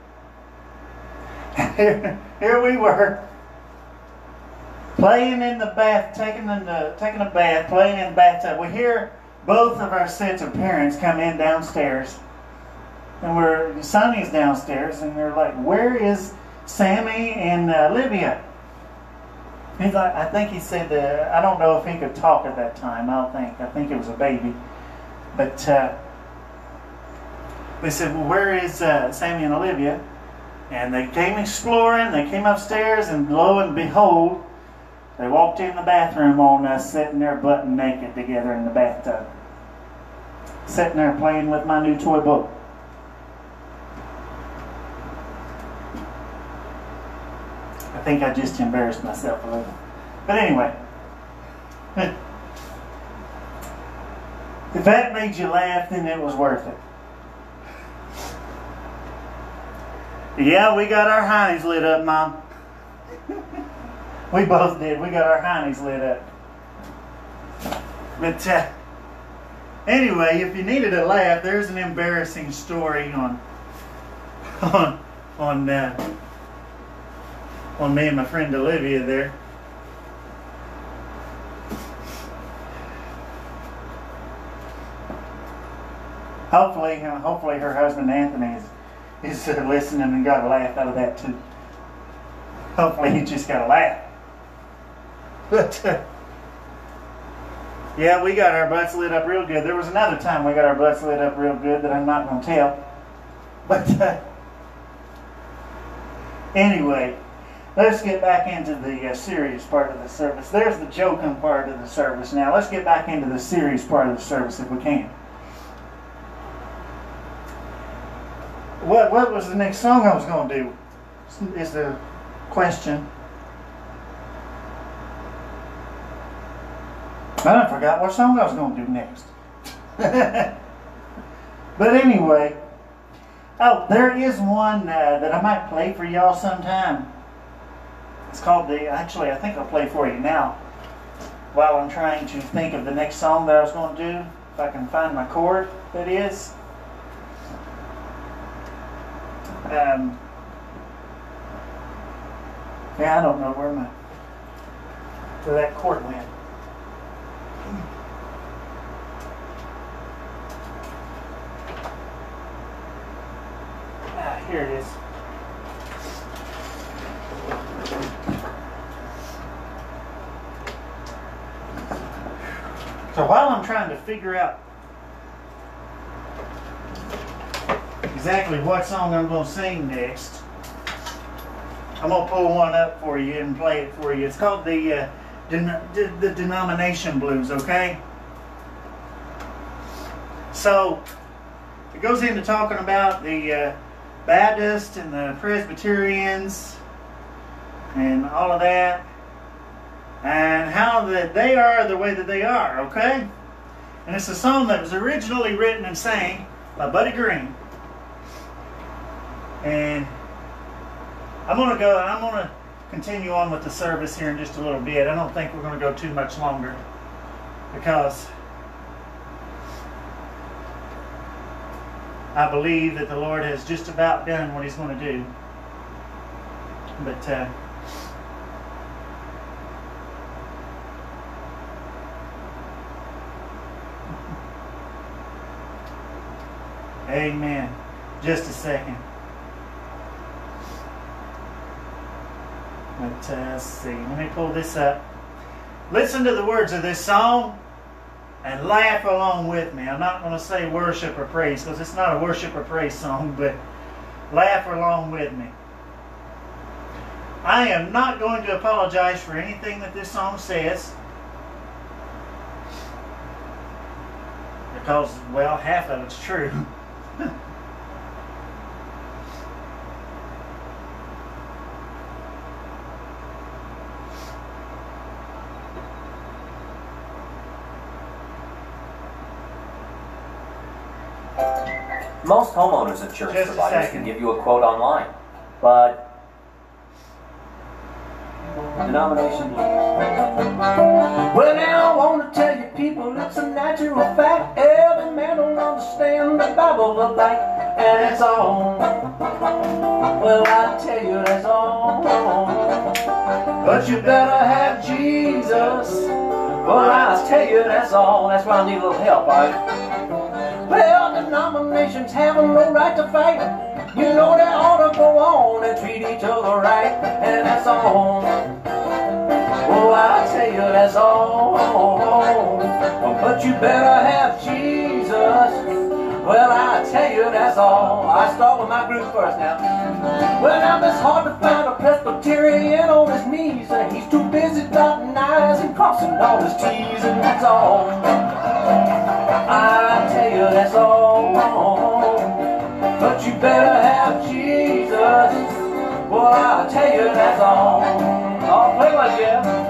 here, here we were. Playing in the bath, taking in the taking a bath, playing in the bathtub. We hear both of our sets of parents come in downstairs. And we're, Sonny's downstairs, and they're like, where is Sammy and uh, Olivia? He's like, I think he said, uh, I don't know if he could talk at that time. I don't think. I think it was a baby. But uh, they said, well, where is uh, Sammy and Olivia? And they came exploring. They came upstairs, and lo and behold, they walked in the bathroom on us, sitting there button naked together in the bathtub. Sitting there playing with my new toy boat. I think I just embarrassed myself a little. But anyway. If that made you laugh, then it was worth it. Yeah, we got our heinies lit up, Mom. We both did. We got our heinies lit up. But uh, anyway, if you needed a laugh, there's an embarrassing story on on on uh, on me and my friend Olivia there. Hopefully, uh, hopefully her husband Anthony is, is uh, listening and got a laugh out of that too. Hopefully he just got a laugh. But uh, yeah, we got our butts lit up real good. There was another time we got our butts lit up real good that I'm not going to tell. But uh, anyway, let's get back into the uh, serious part of the service. There's the joking part of the service. Now let's get back into the serious part of the service if we can. What what was the next song I was going to do? Is the question. I done forgot what song I was going to do next. But anyway, oh, there is one uh, that I might play for y'all sometime. It's called the, actually I think I'll play for you now while I'm trying to think of the next song that I was going to do. If I can find my chord, that is. Um, yeah, I don't know where my where that chord went. Ah, here it is. So while I'm trying to figure out exactly what song I'm going to sing next, I'm going to pull one up for you and play it for you. It's called the uh, Den the Denomination Blues, okay? So it goes into talking about the uh, Baptists and the Presbyterians and all of that, and how that they are the way that they are, okay? And it's a song that was originally written and sang by Buddy Green. And I'm going to go, I'm going to continue on with the service here in just a little bit. I don't think we're going to go too much longer because I believe that the Lord has just about done what He's going to do. But uh, amen. Just a second. But, uh, let's see. Let me pull this up. Listen to the words of this song and laugh along with me. I'm not going to say worship or praise because it's not a worship or praise song, but laugh along with me. I am not going to apologize for anything that this song says because, well, half of it's true. Most homeowners insurance providers can give you a quote online, but denomination blues. Well, now I want to tell you people it's a natural fact. Every man don't understand the Bible alike, and that's all. Well, I tell you that's all. But you better have Jesus Well, I tell you, that's all. That's why I need a little help, all right? Well, denominations have no right to fight. You know they ought to go on and treat each other right, and that's all. Oh, I tell you, that's all. But you better have Jesus. Well, I tell you, that's all. I start with my group first now. Well, now it's hard to find a Presbyterian on his knees, and he's too busy dotting I's and crossing all his T's, and that's all. I tell you, that's all. But you better have Jesus. Well, I tell you, that's all. I'll play with you.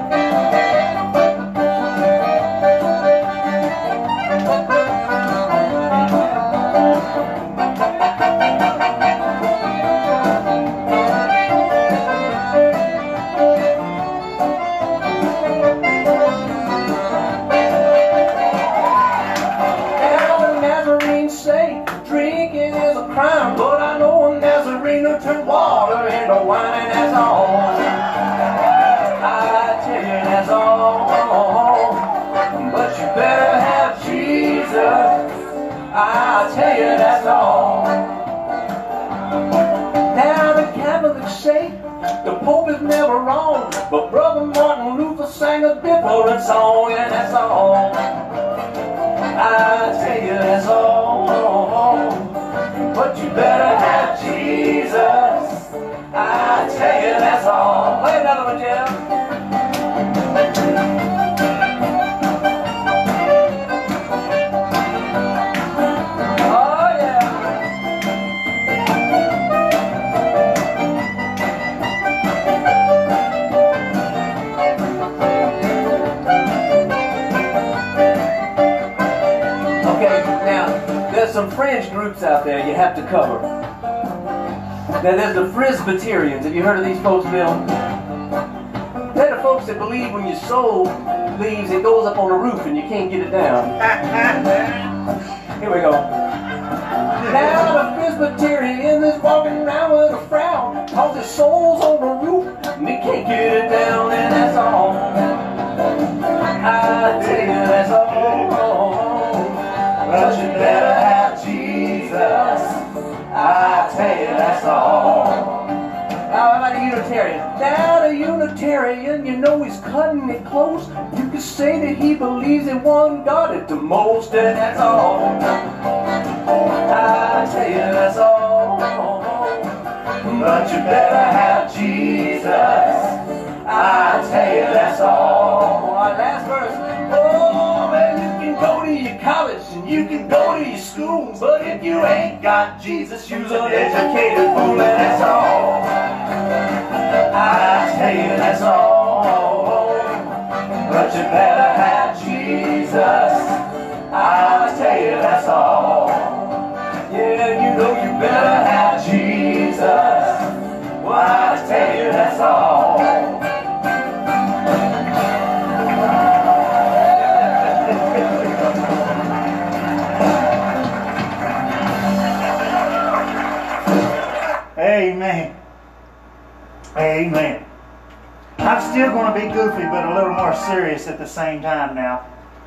Turn water into wine, and that's all. I tell you, that's all. But you better have Jesus. I tell you, that's all. Now the Catholics say the Pope is never wrong, but Brother Martin Luther sang a different song, and that's all. I tell you, that's all. But you better have Jesus. I tell you, that's all. Play another one, Jim. Oh, yeah. Okay, now, there's some fringe groups out there you have to cover. Now there's the Presbyterians. Have you heard of these folks, Bill? They're the folks that believe when your soul leaves, it goes up on the roof and you can't get it down. Here we go. Now the Presbyterian is walking around with a frown, cause his soul's on the roof and he can't get it down, and that's all. I tell you, that's all. But you better have Jesus. I tell you, that's all. Now, how about the Unitarian? Now, the Unitarian, you know he's cutting it close. You can say that he believes in one God at the most, and that's all. I tell you, that's all. But you better have Jesus. I tell you, that's all. All right, last verse. Oh, man, you can go to your college and you can go to your school, but if you ain't got Jesus, you're an educated fool, and that's all. I tell you, that's all. But you better have Jesus. I tell you, that's all. Yeah, you know you better have Jesus. Well, I tell you, that's all. Amen. Amen. I'm still going to be goofy, but a little more serious at the same time now.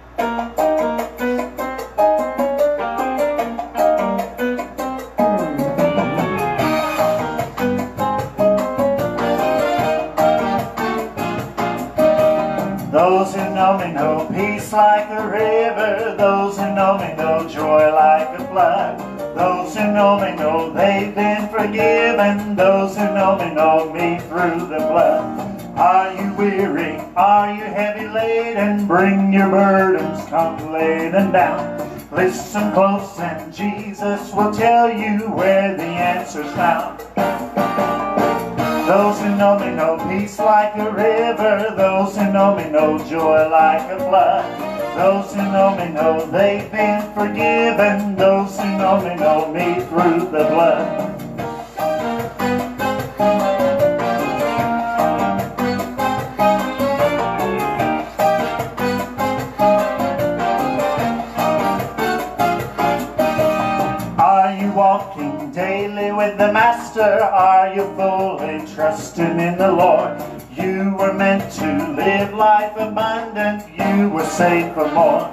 Those who know me know peace like a river. Those who know me know joy like a flood. Those who know me know they've been forgiven. Those who know me know me through the blood. Are you weary? Are you heavy laden? Bring your burdens, come lay them down. Listen close and Jesus will tell you where the answer's found. Those who know me know peace like a river. Those who know me know joy like a flood. Those who know me know they've been forgiven. Those who know me know me through the blood. Are you walking daily with the Master? Are you fully trusting in the Lord? You You were meant to live life abundant. You were saved for more.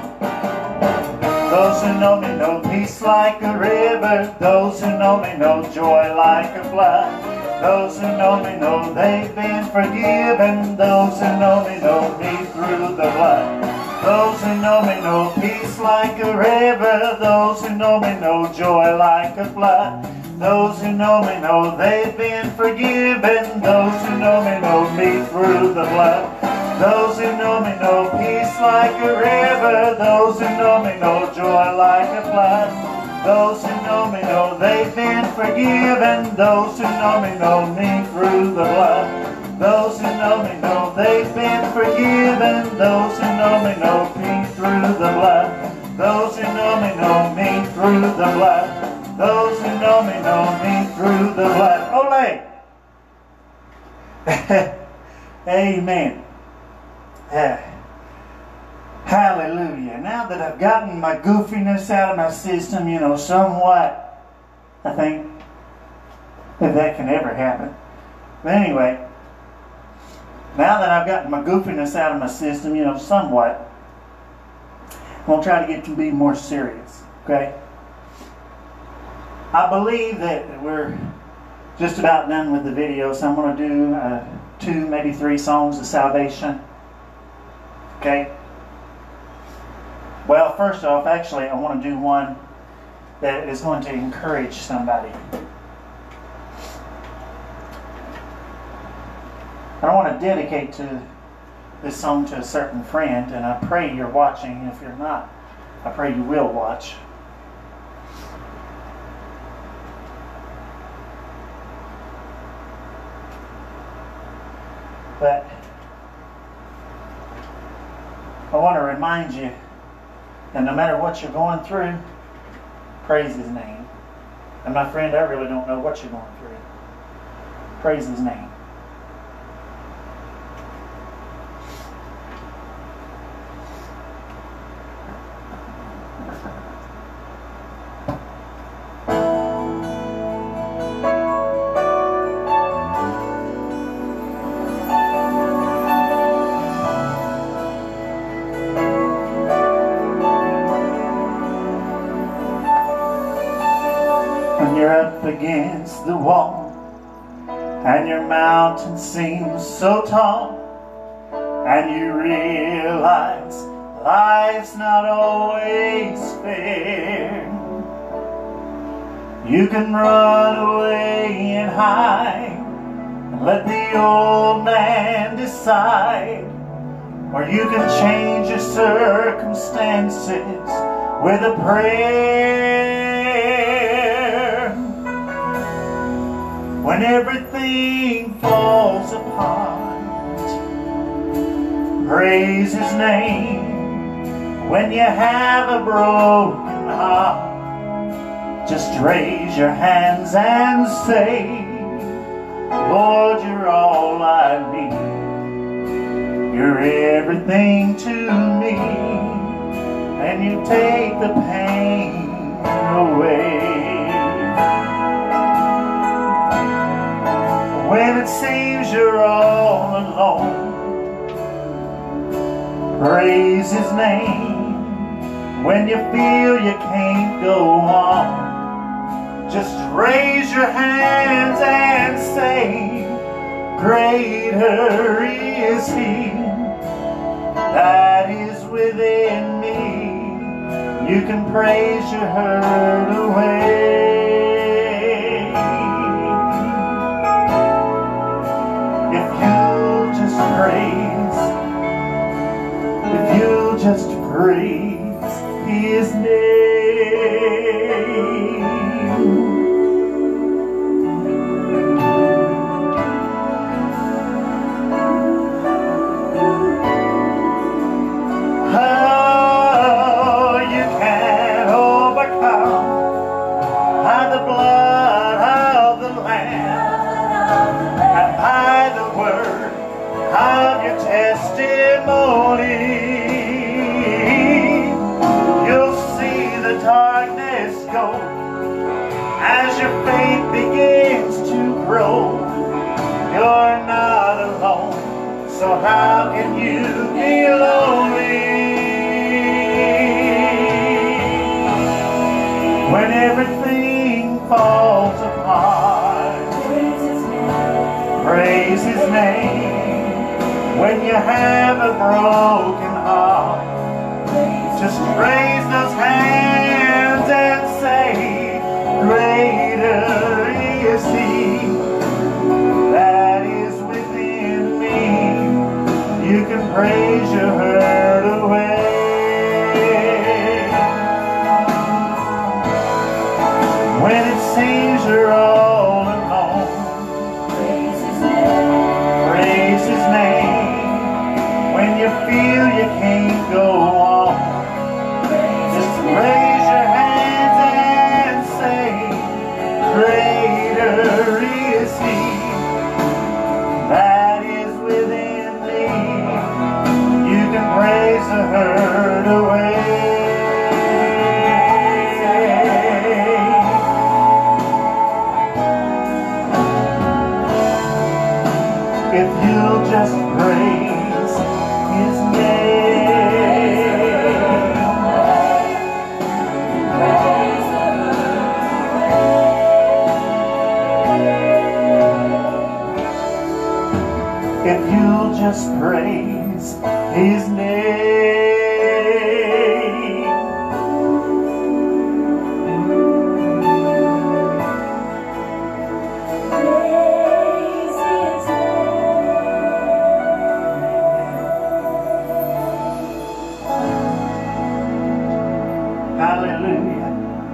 Those who know me know peace like a river. Those who know me know joy like a flood. Those who know me know they've been forgiven. Those who know me know me through the blood. Those who know me know peace like a river. Those who know me know joy like a flood. Those who know me know they've been forgiven. Those who know me know me through the blood. Those who know me know peace like a river. Those who know me know joy like a flood. Those who know me know they've been forgiven. Those who know me know me through the blood. Those who know me know they've been forgiven. Those who know me know me through the blood. Those who know me know me through the blood. Those who know me know me through the blood. Ole! Amen. Uh, hallelujah. Now that I've gotten my goofiness out of my system, you know, somewhat, I think, if that can ever happen. But anyway, now that I've gotten my goofiness out of my system, you know, somewhat, I'm going to try to get to be more serious, okay? I believe that we're just about done with the video, so I'm going to do uh, two, maybe three songs of salvation. Okay? Well, first off, actually, I want to do one that is going to encourage somebody. I want to dedicate to this song to a certain friend, and I pray you're watching. If you're not, I pray you will watch. But I want to remind you that no matter what you're going through, praise His name. And my friend, I really don't know what you're going through. Praise His name. You're up against the wall, and your mountain seems so tall, and you realize life's not always fair. You can run away and hide and let the old man decide, or you can change your circumstances with a prayer. When everything falls apart, praise His name. When you have a broken heart, just raise your hands and say, Lord, you're all I need. You're everything to me, and you take the pain away. When it seems you're all alone, praise His name. When you feel you can't go on, just raise your hands and say, greater is He that is within me. You can praise your hurt away. Praise, if you'll just praise His name. Oh, you can overcome by the blood of the Lamb and by the word of your testimony. You'll see the darkness go as your faith begins to grow. You're not alone. So how can you be lonely when everything falls apart? Praise His name when you have a broken heart. Just raise those hands and say, greater is He that is within me. You can praise your hurt away. When it seems you're all alone, praise His name. Praise His name. When you feel you can't go on, just raise your hands and say, greater is He that is within me. You can praise the hurt away. If you'll just praise His name, if you'll just praise His name. Hallelujah.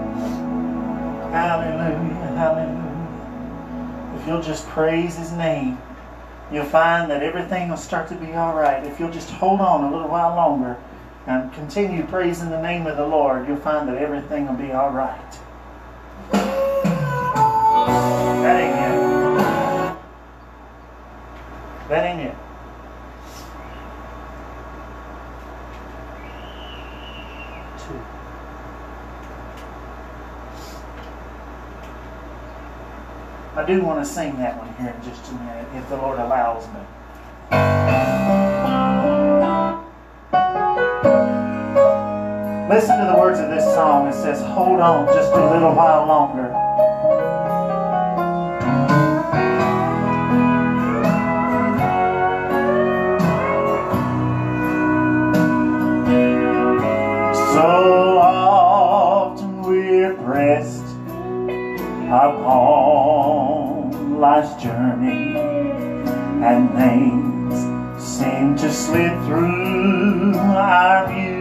Hallelujah. Hallelujah. If you'll just praise His name, you'll find that everything will start to be all right. If you'll just hold on a little while longer and continue praising the name of the Lord, you'll find that everything will be all right. That ain't it. That ain't it. Two. I do want to sing that one here in just a minute, if the Lord allows me. Listen to the words of this song. It says, hold on just a little while longer. So often we're pressed upon life's journey, and things seem to slip through our view.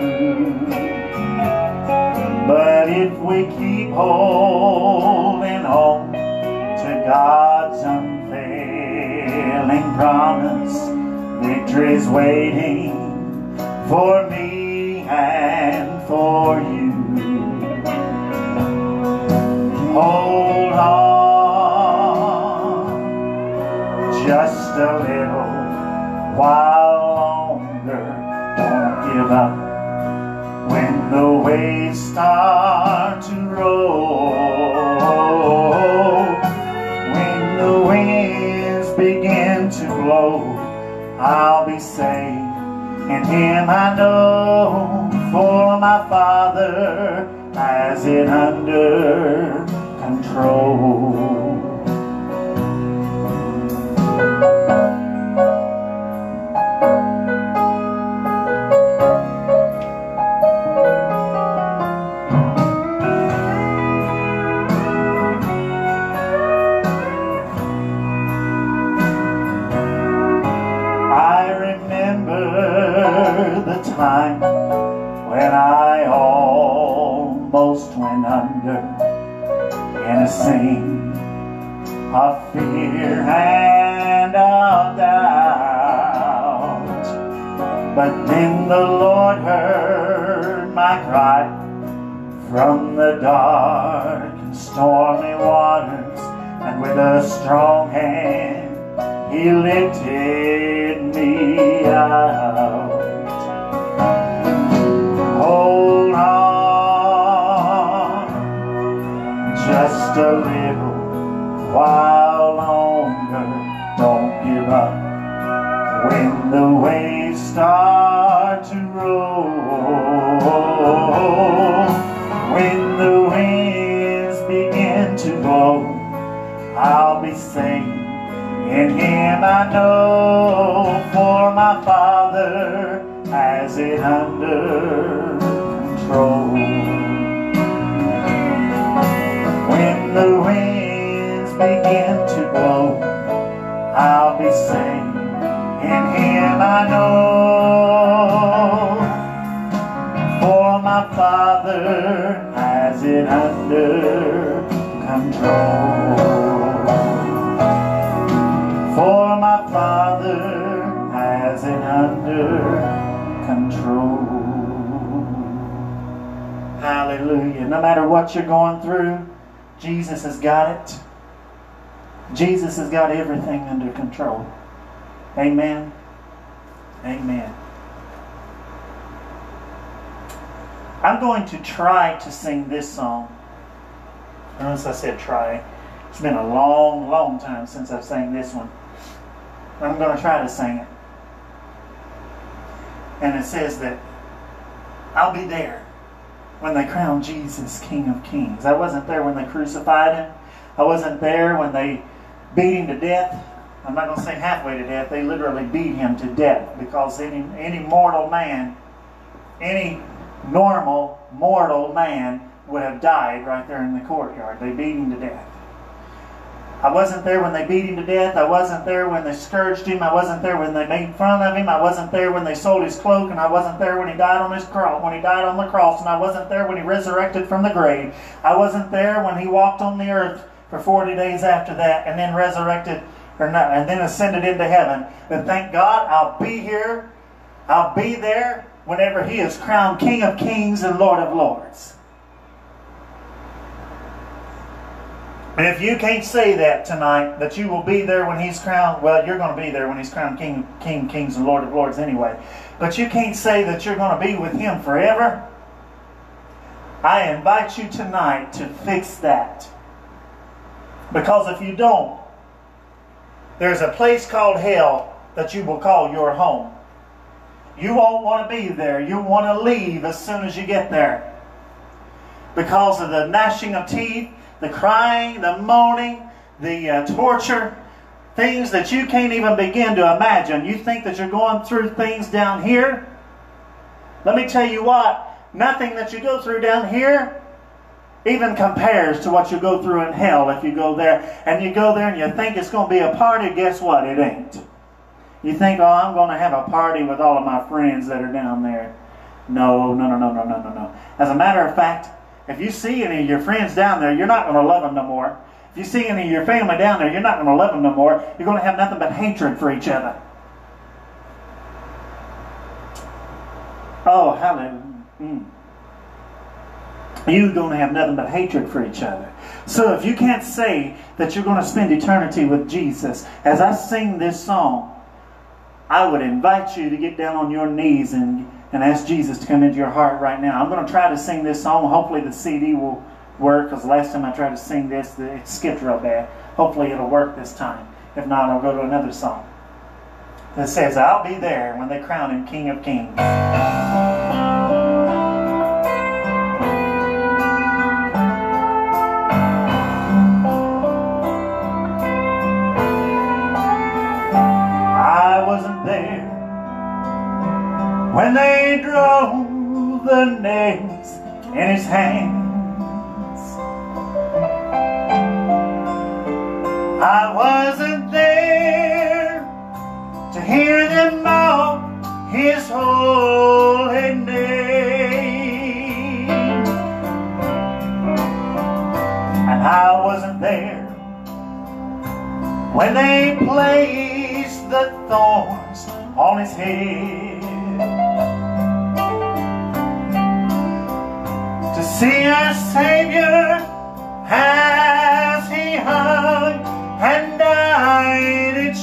But if we keep holding on to God's unfailing promise, victory's waiting for me and for you. Hold on just a little while longer. Don't give up when the waves start to roll. When the winds begin to blow, I'll be safe in Him I know, for my Father has it under control. I remember the time when I almost went under in a scene of fear and of doubt. But then the Lord heard my cry from the dark and stormy waters, and with a strong hand He lifted me out. Hold on just a little while longer. Don't give up When the waves start to roll, when the winds begin to blow, I'll be singing. In Him I know, for my Father has it under control. When the winds begin to blow, I'll be singing. In Him I know, for my Father has it under control. For my Father has it under control. Hallelujah. No matter what you're going through, Jesus has got it. Jesus has got everything under control. Amen. Amen. I'm going to try to sing this song. Notice I said try. It's been a long, long time since I've sang this one. I'm going to try to sing it. And it says that I'll be there when they crown Jesus King of Kings. I wasn't there when they crucified Him. I wasn't there when they beat Him to death. I'm not going to say halfway to death. They literally beat Him to death, because any, any mortal man, any normal mortal man would have died right there in the courtyard. They beat Him to death. I wasn't there when they beat Him to death. I wasn't there when they scourged Him. I wasn't there when they made fun of Him. I wasn't there when they sold His cloak. And I wasn't there when He died on His cross. When He died on the cross. And I wasn't there when He resurrected from the grave. I wasn't there when He walked on the earth for forty days after that, and then resurrected, or not, and then ascended into heaven. But thank God, I'll be here. I'll be there whenever He is crowned King of Kings and Lord of Lords. And if you can't say that tonight, that you will be there when He's crowned, well, you're going to be there when He's crowned King, King, Kings, and Lord of Lords anyway. But you can't say that you're going to be with Him forever. I invite you tonight to fix that. Because if you don't, there's a place called hell that you will call your home. You won't want to be there. You want to leave as soon as you get there. Because of the gnashing of teeth, the crying, the moaning, the uh, torture, things that you can't even begin to imagine. You think that you're going through things down here? Let me tell you what, nothing that you go through down here even compares to what you go through in hell if you go there. And you go there and you think it's going to be a party, guess what? It ain't. You think, oh, I'm going to have a party with all of my friends that are down there. No, no, no, no, no, no, no, no. As a matter of fact, if you see any of your friends down there, you're not going to love them no more. If you see any of your family down there, you're not going to love them no more. You're going to have nothing but hatred for each other. Oh, hallelujah. Mm. You're going to have nothing but hatred for each other. So if you can't say that you're going to spend eternity with Jesus, as I sing this song, I would invite you to get down on your knees and and ask Jesus to come into your heart right now. I'm going to try to sing this song. Hopefully the C D will work, because last time I tried to sing this, it skipped real bad. Hopefully it'll work this time. If not, I'll go to another song that says, I'll be there when they crown Him King of Kings. I wasn't there when they drove the nails in His hands. I wasn't there to hear them mock His holy name. And I wasn't there when they placed the thorns on His head, to see our Savior as He hung and died in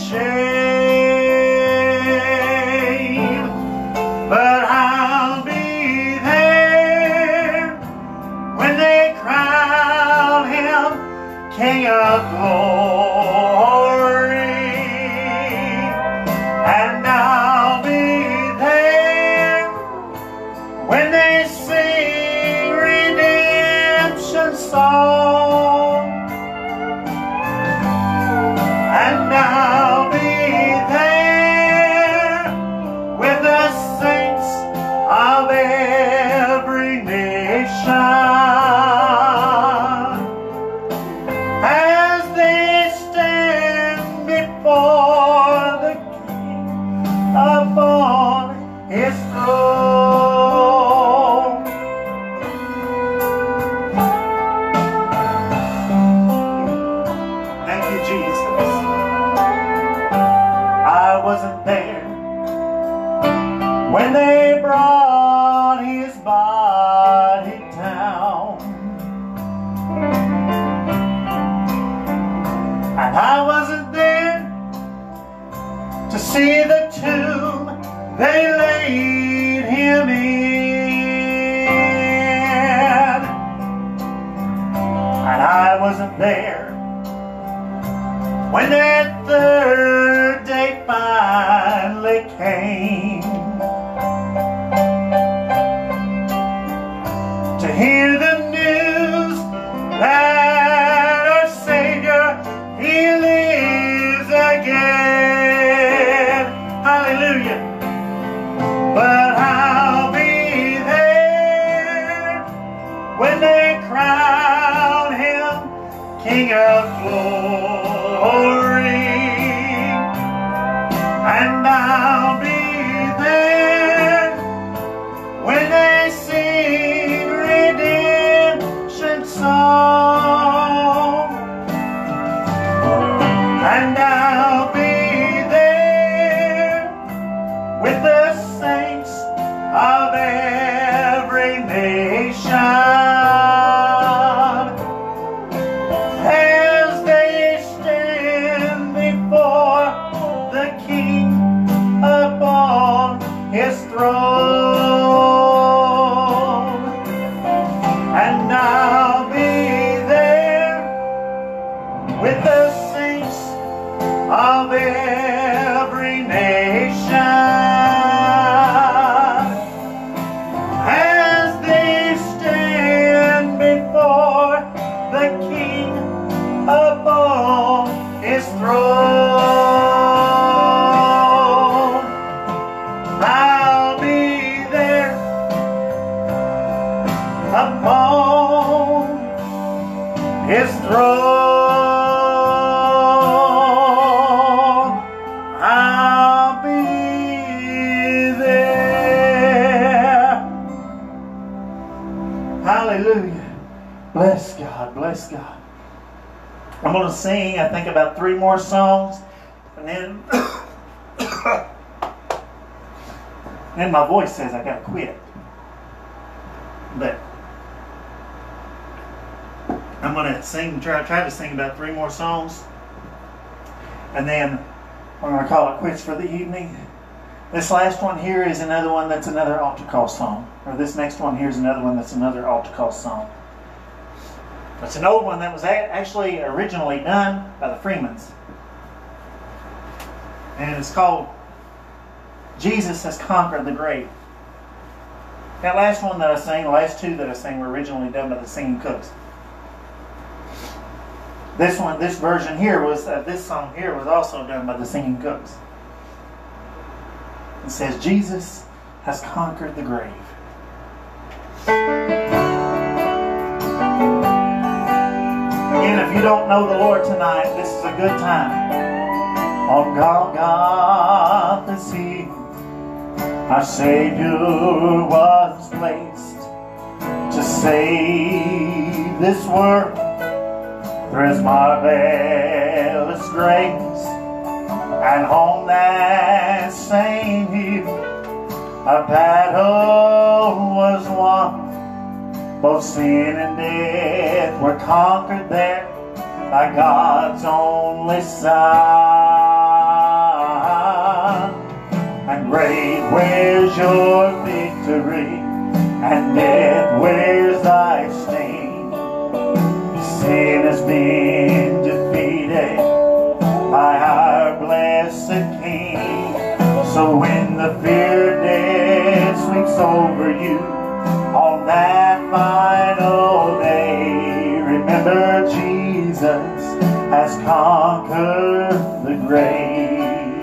shame. But I'll be there when they crown Him King of Glory, and I and I wasn't there when that third day finally came to hear the news that our Savior, He lives again. Hallelujah. But I'll be there when they crown Him King of glory, and I'll be there when they sing redemption song, and I'll be there with the saints of every nation. His throne, and I'll be there with the saints of every nation as they stand before the King upon His throne. I'll be there upon His throne. I'll be there. Hallelujah. Bless God, bless God. I'm going to sing, I think, about three more songs, and then and my voice says I gotta quit. But I'm gonna sing, try, try to sing about three more songs, and then we're gonna call it quits for the evening. This last one here is another one that's another altar call song, or this next one here is another one that's another altar call song. It's an old one that was actually originally done by the Freemans, and it's called Jesus Has Conquered the Grave. That last one that I sang, the last two that I sang, were originally done by the Singing Cooks. This one, this version here was, uh, this song here was also done by the Singing Cooks. It says, Jesus has conquered the grave. Again, if you don't know the Lord tonight, this is a good time. On Golgotha's hill, our Savior was placed to save this world through His marvelous grace. And on that same hill, a battle was won. Both sin and death were conquered there by God's only Son. And grave, where's your victory? And death, where's thy sting? Sin has been defeated by our blessed King. So when the fear of death sweeps over you on that final day, remember Jesus has conquered the grave.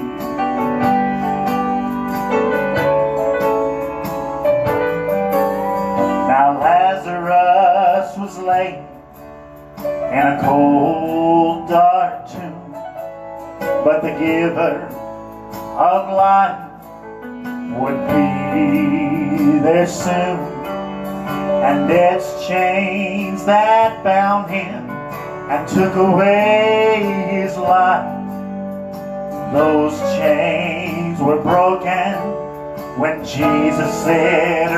Lazarus was laid in a cold, dark tomb, but the giver of life would be there soon. And death's chains that bound him and took away his life, those chains were broken when Jesus said,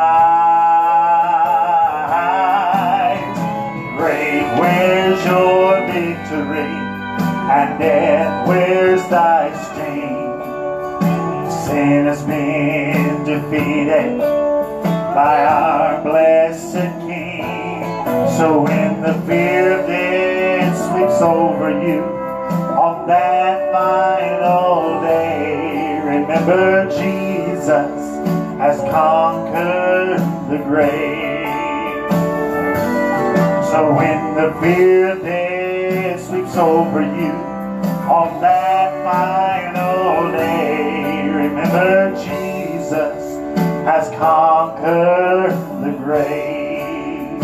arise. Grave, where's your victory? And death, where's thy sting? Sin has been defeated by our blessed King. So when the fear of death sweeps over you on that final day, remember Jesus has conquered the grave. So when the fear of death sweeps over you on that final day, remember Jesus has conquered the grave.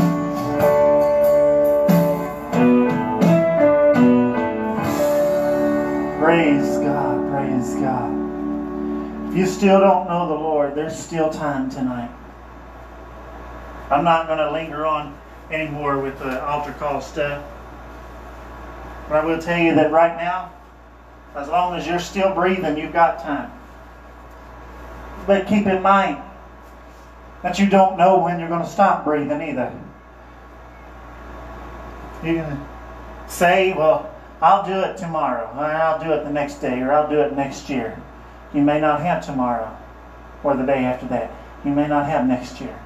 Praise God, praise God. If you still don't know the Lord, there's still time tonight. I'm not going to linger on anymore with the altar call stuff. But I will tell you that right now, as long as you're still breathing, you've got time. But keep in mind that you don't know when you're going to stop breathing either. You can say, well, I'll do it tomorrow, or I'll do it the next day, or I'll do it next year. You may not have tomorrow, or the day after that. You may not have next year.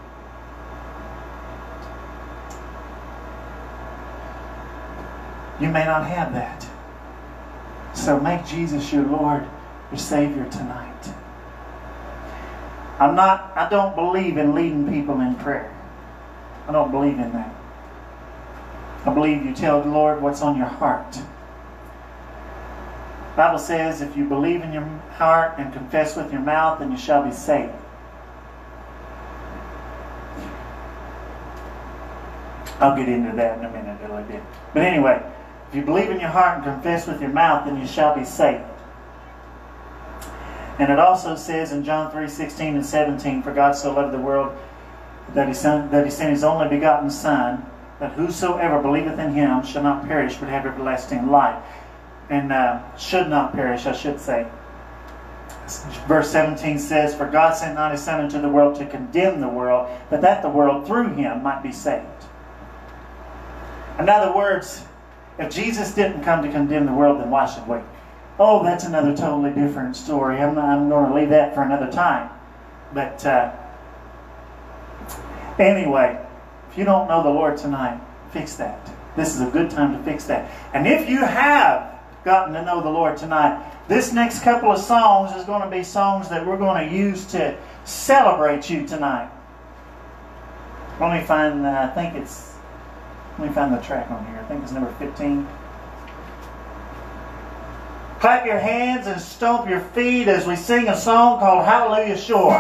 You may not have that. So make Jesus your Lord, your Savior tonight. I'm not, I don't believe in leading people in prayer. I don't believe in that. I believe you tell the Lord what's on your heart. The Bible says if you believe in your heart and confess with your mouth, then you shall be saved. I'll get into that in a minute a little bit. But anyway, if you believe in your heart and confess with your mouth, then you shall be saved. And it also says in John three sixteen and seventeen, for God so loved the world that he, sent, that he sent his only begotten Son, that whosoever believeth in him shall not perish but have everlasting life. And uh, should not perish, I should say. Verse seventeen says, for God sent not his Son into the world to condemn the world, but that the world through him might be saved. In other words, if Jesus didn't come to condemn the world, then why should we? Oh, that's another totally different story. I'm, I'm going to leave that for another time. But uh, anyway, if you don't know the Lord tonight, fix that. This is a good time to fix that. And if you have gotten to know the Lord tonight, this next couple of songs is going to be songs that we're going to use to celebrate you tonight. Let me find, uh, I think it's, let me find the track on here. I think it's number fifteen. Clap your hands and stomp your feet as we sing a song called Hallelujah Shore.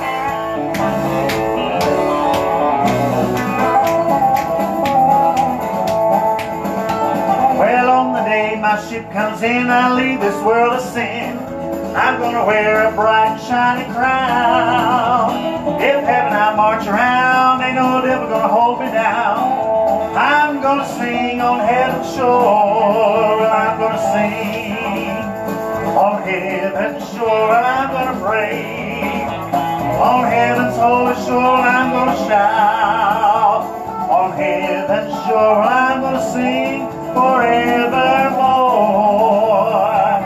Well, on the day my ship comes in, I leave this world of sin. I'm gonna wear a bright and shiny crown. If heaven I march around, ain't no devil gonna hold me down. I'm gonna sing on heaven's shore, and I'm gonna sing on heaven's shore, and I'm gonna pray. On heaven's holy shore, and I'm gonna shout. On heaven's shore, and I'm gonna sing forevermore.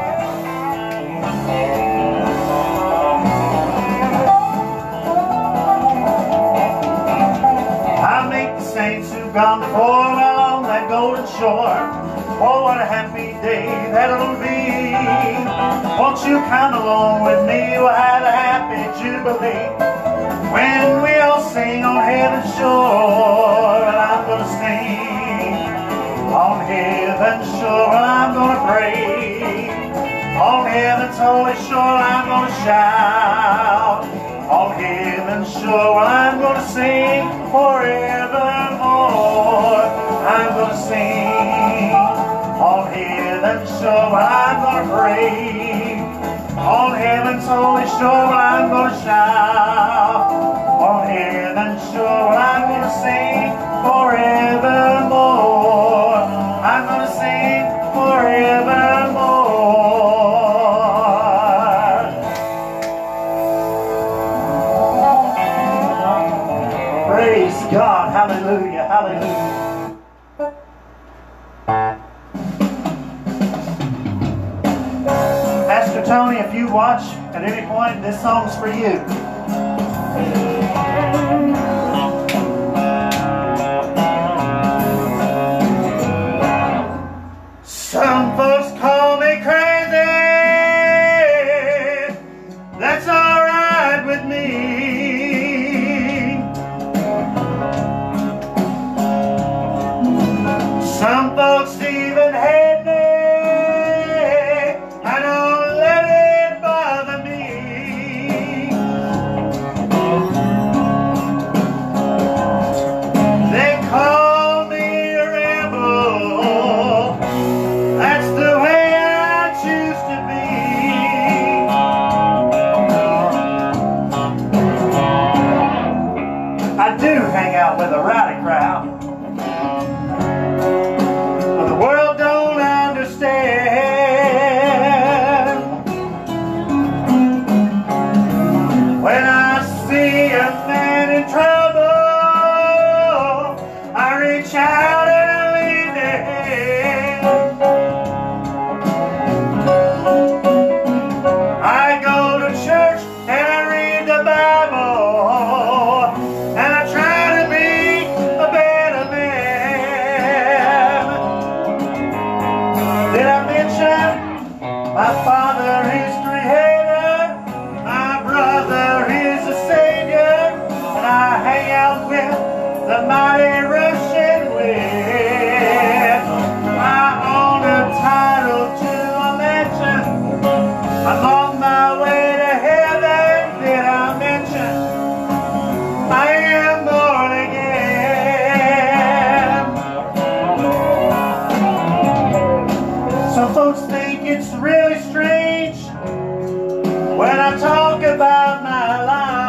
I make the saints who've gone before me on that golden shore. Oh, what a happy day that'll be. Won't you come along with me? We'll have a happy jubilee when we all sing on heaven's shore. And I'm gonna sing on heaven's shore, and I'm gonna pray. On heaven's holy shore, I'm gonna shout. On heaven's shore, I'm gonna sing forevermore. I'm gonna sing on heaven's shore, I'm gonna pray. On heaven's holy shore, I'm gonna shout. On heaven's shore, I'm gonna sing forevermore. I'm gonna sing forevermore. Praise God. Hallelujah. Hallelujah. Pastor Tony, if you watch at any point, this song's for you. shout and I lean their head. I go to church and I read the Bible, and I try to be a better man. Did I mention my Father is Creator, my brother is a Savior, and I hang out with the mighty Russian wind. I own a title to a mansion. I'm on my way to heaven. Did I mention I am born again? Some folks think it's really strange when I talk about my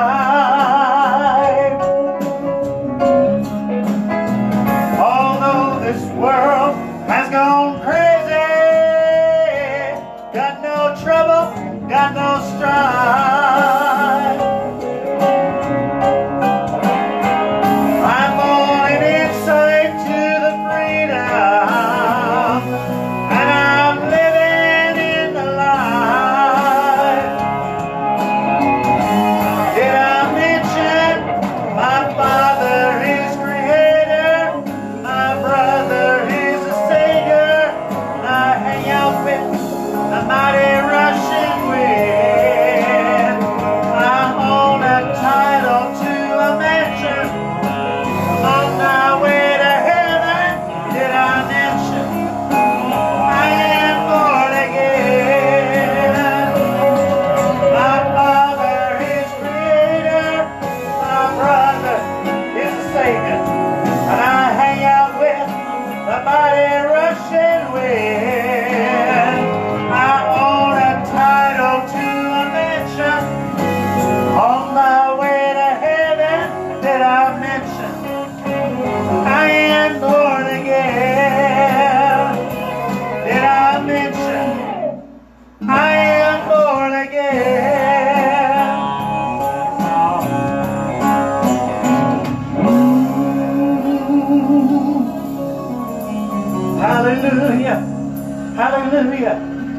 life. Although this world has gone crazy, got no trouble, got no strife. I'm born an insight to the freedom, and I'm living in the light. Did I mention my Father is Creator, my brother is a Savior, and I hang out with the mighty Russian wind. I own a title to a mansion. I'm on my way to heaven. Did I mention I am born again? My Father is Creator, my brother is a Savior, and I hang out with the mighty Russian wind. I own a title to a mansion. On my way to heaven, did I mention I am born again? Did I mention I am born again? Hallelujah. Hallelujah.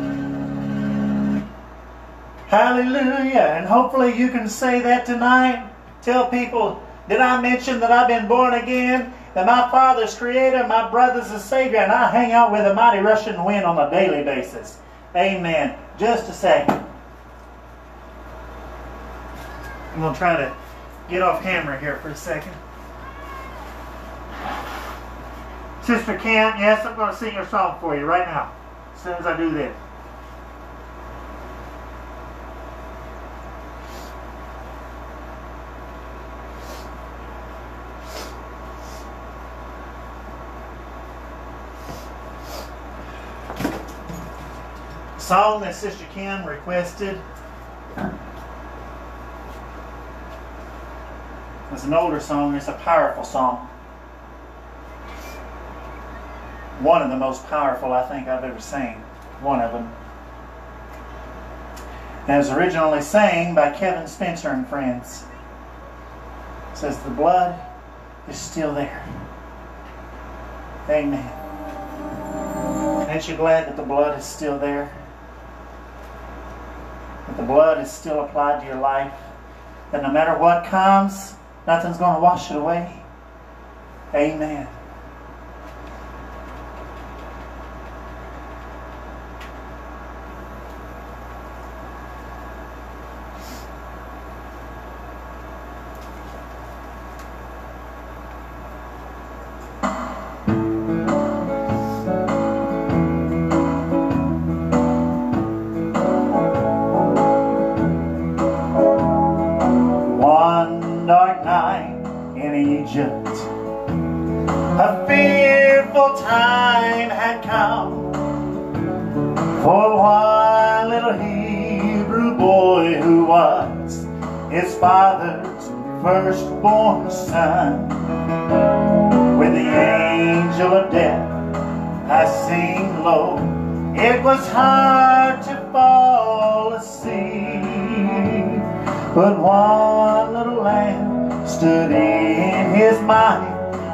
Hallelujah. And hopefully you can say that tonight. Tell people, did I mention that I've been born again? That my Father's Creator, my brother's a Savior, and I hang out with the mighty Russian wind on a daily basis. Amen. Just a second. I'm going to try to get off camera here for a second. Sister Kent, yes, I'm going to sing your song for you right now, as soon as I do this. The song that Sister Kim requested was an older song. It's a powerful song. One of the most powerful I think I've ever sang. One of them. And it was originally sang by Kevin Spencer and Friends. It says, the blood is still there. Amen. Aren't you glad that the blood is still there? That the blood is still applied to your life? That no matter what comes, nothing's going to wash it away? Amen. A fearful time had come for one little Hebrew boy who was his father's firstborn son. With the angel of death passing low, it was hard to fall asleep. But one little lamb stood in his mind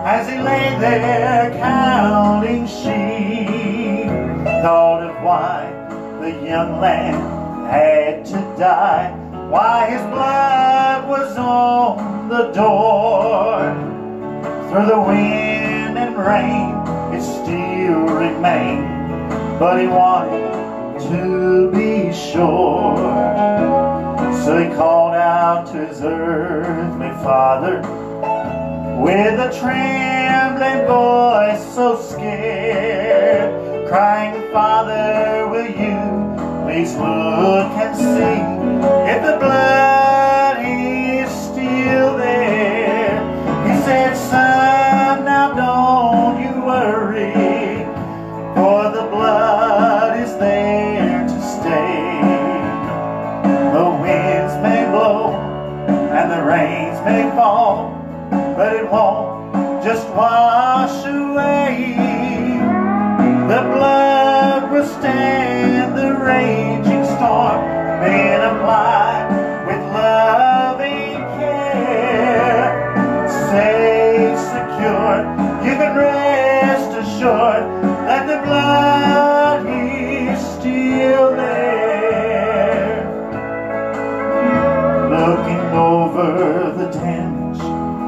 as he lay there counting sheep, thought of why the young lamb had to die, why his blood was on the door. Through the wind and rain it still remained, but he wanted to be sure. So he called out to his earthly father with a trembling voice so scared, crying, Father, will you please look and see if the blood is still there? He said, Son, now don't you worry, for the blood is there to stay. The winds may blow and the rains may fall, but it won't just wash away. The blood will stand the raging storm, being applied with loving care. Safe, secure, you can rest assured that the blood is still there. Looking over the damage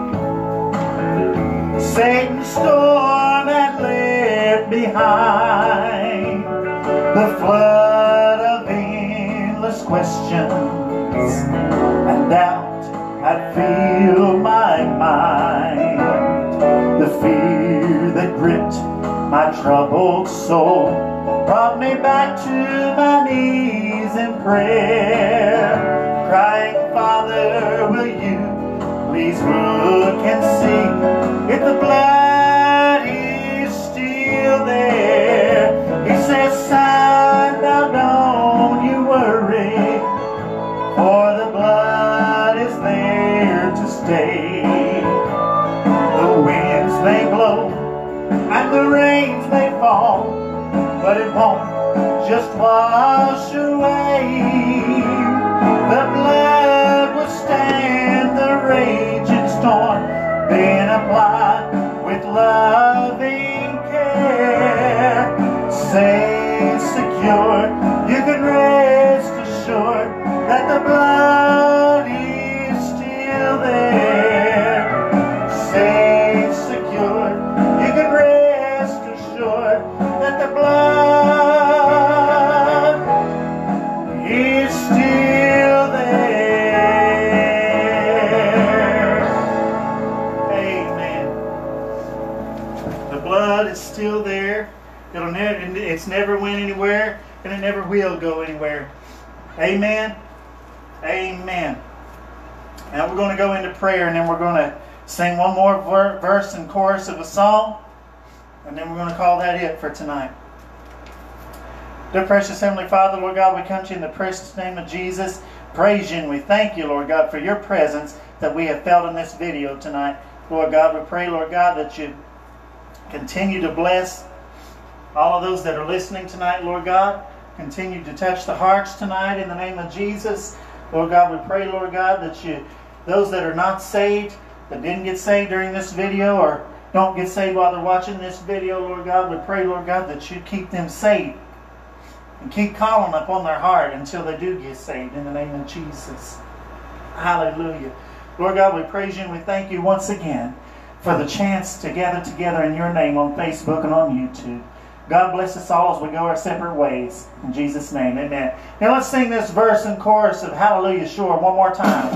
Satan's storm had left behind, the flood of endless questions and doubt had filled my mind. The fear that gripped my troubled soul brought me back to my knees in prayer, crying, Father, will you please look and see if the blood is still there? He says, Son, now don't you worry, for the blood is there to stay. The winds may blow and the rains may fall, but it won't just wash away. The blood will stand the raging storm, being applied with loving care. Safe, secure, you can rest assured that the blood is still there. Safe, secure, you can rest assured that the blood is still there. Amen. The blood is still there. It'll never, it's never went anywhere, and it never will go anywhere. Amen. Amen. Now we're going to go into prayer, and then we're going to sing one more ver verse and chorus of a song, and then we're going to call that it for tonight. Dear precious Heavenly Father, Lord God, we come to you in the precious name of Jesus. Praise you and we thank you, Lord God, for your presence that we have felt in this video tonight. Lord God, we pray, Lord God, that you continue to bless all of those that are listening tonight, Lord God. Continue to touch the hearts tonight in the name of Jesus. Lord God, we pray, Lord God, that you, those that are not saved, that didn't get saved during this video or don't get saved while they're watching this video, Lord God, we pray, Lord God, that you keep them saved and keep calling upon their heart until they do get saved in the name of Jesus. Hallelujah. Lord God, we praise you and we thank you once again for the chance to gather together in your name on Facebook and on YouTube. God bless us all as we go our separate ways. In Jesus' name, amen. Now let's sing this verse and chorus of Hallelujah Shore one more time.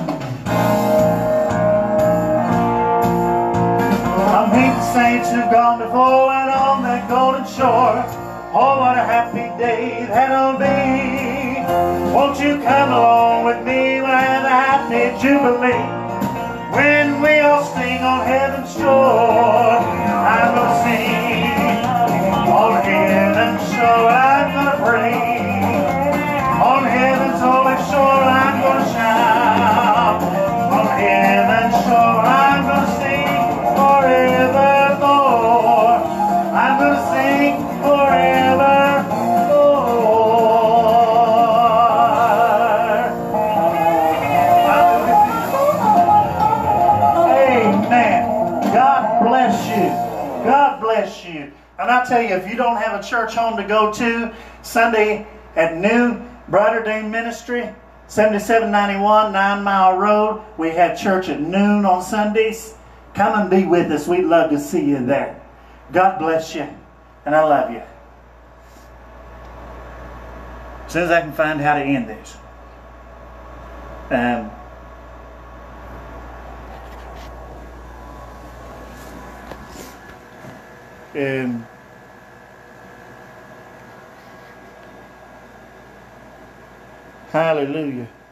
I'm meeting saints who've gone before and on that golden shore. Oh, what a happy day that'll be. Won't you come along with me? We'll have a happy jubilee when we all sing on heaven's shore. I'm gonna sing on heaven's shore, I'm gonna pray. On heaven's holy shore, I'm gonna shout. On heaven's shore, I'm gonna sing forevermore. I'm gonna sing forevermore. Amen. God bless you. bless you. And I tell you, if you don't have a church home to go to, Sunday at noon, Brighter Day Ministry, seventy-seven ninety-one Nine Mile Road. We have church at noon on Sundays. Come and be with us. We'd love to see you there. God bless you. And I love you. As soon as I can find how to end this. Um, um, hallelujah.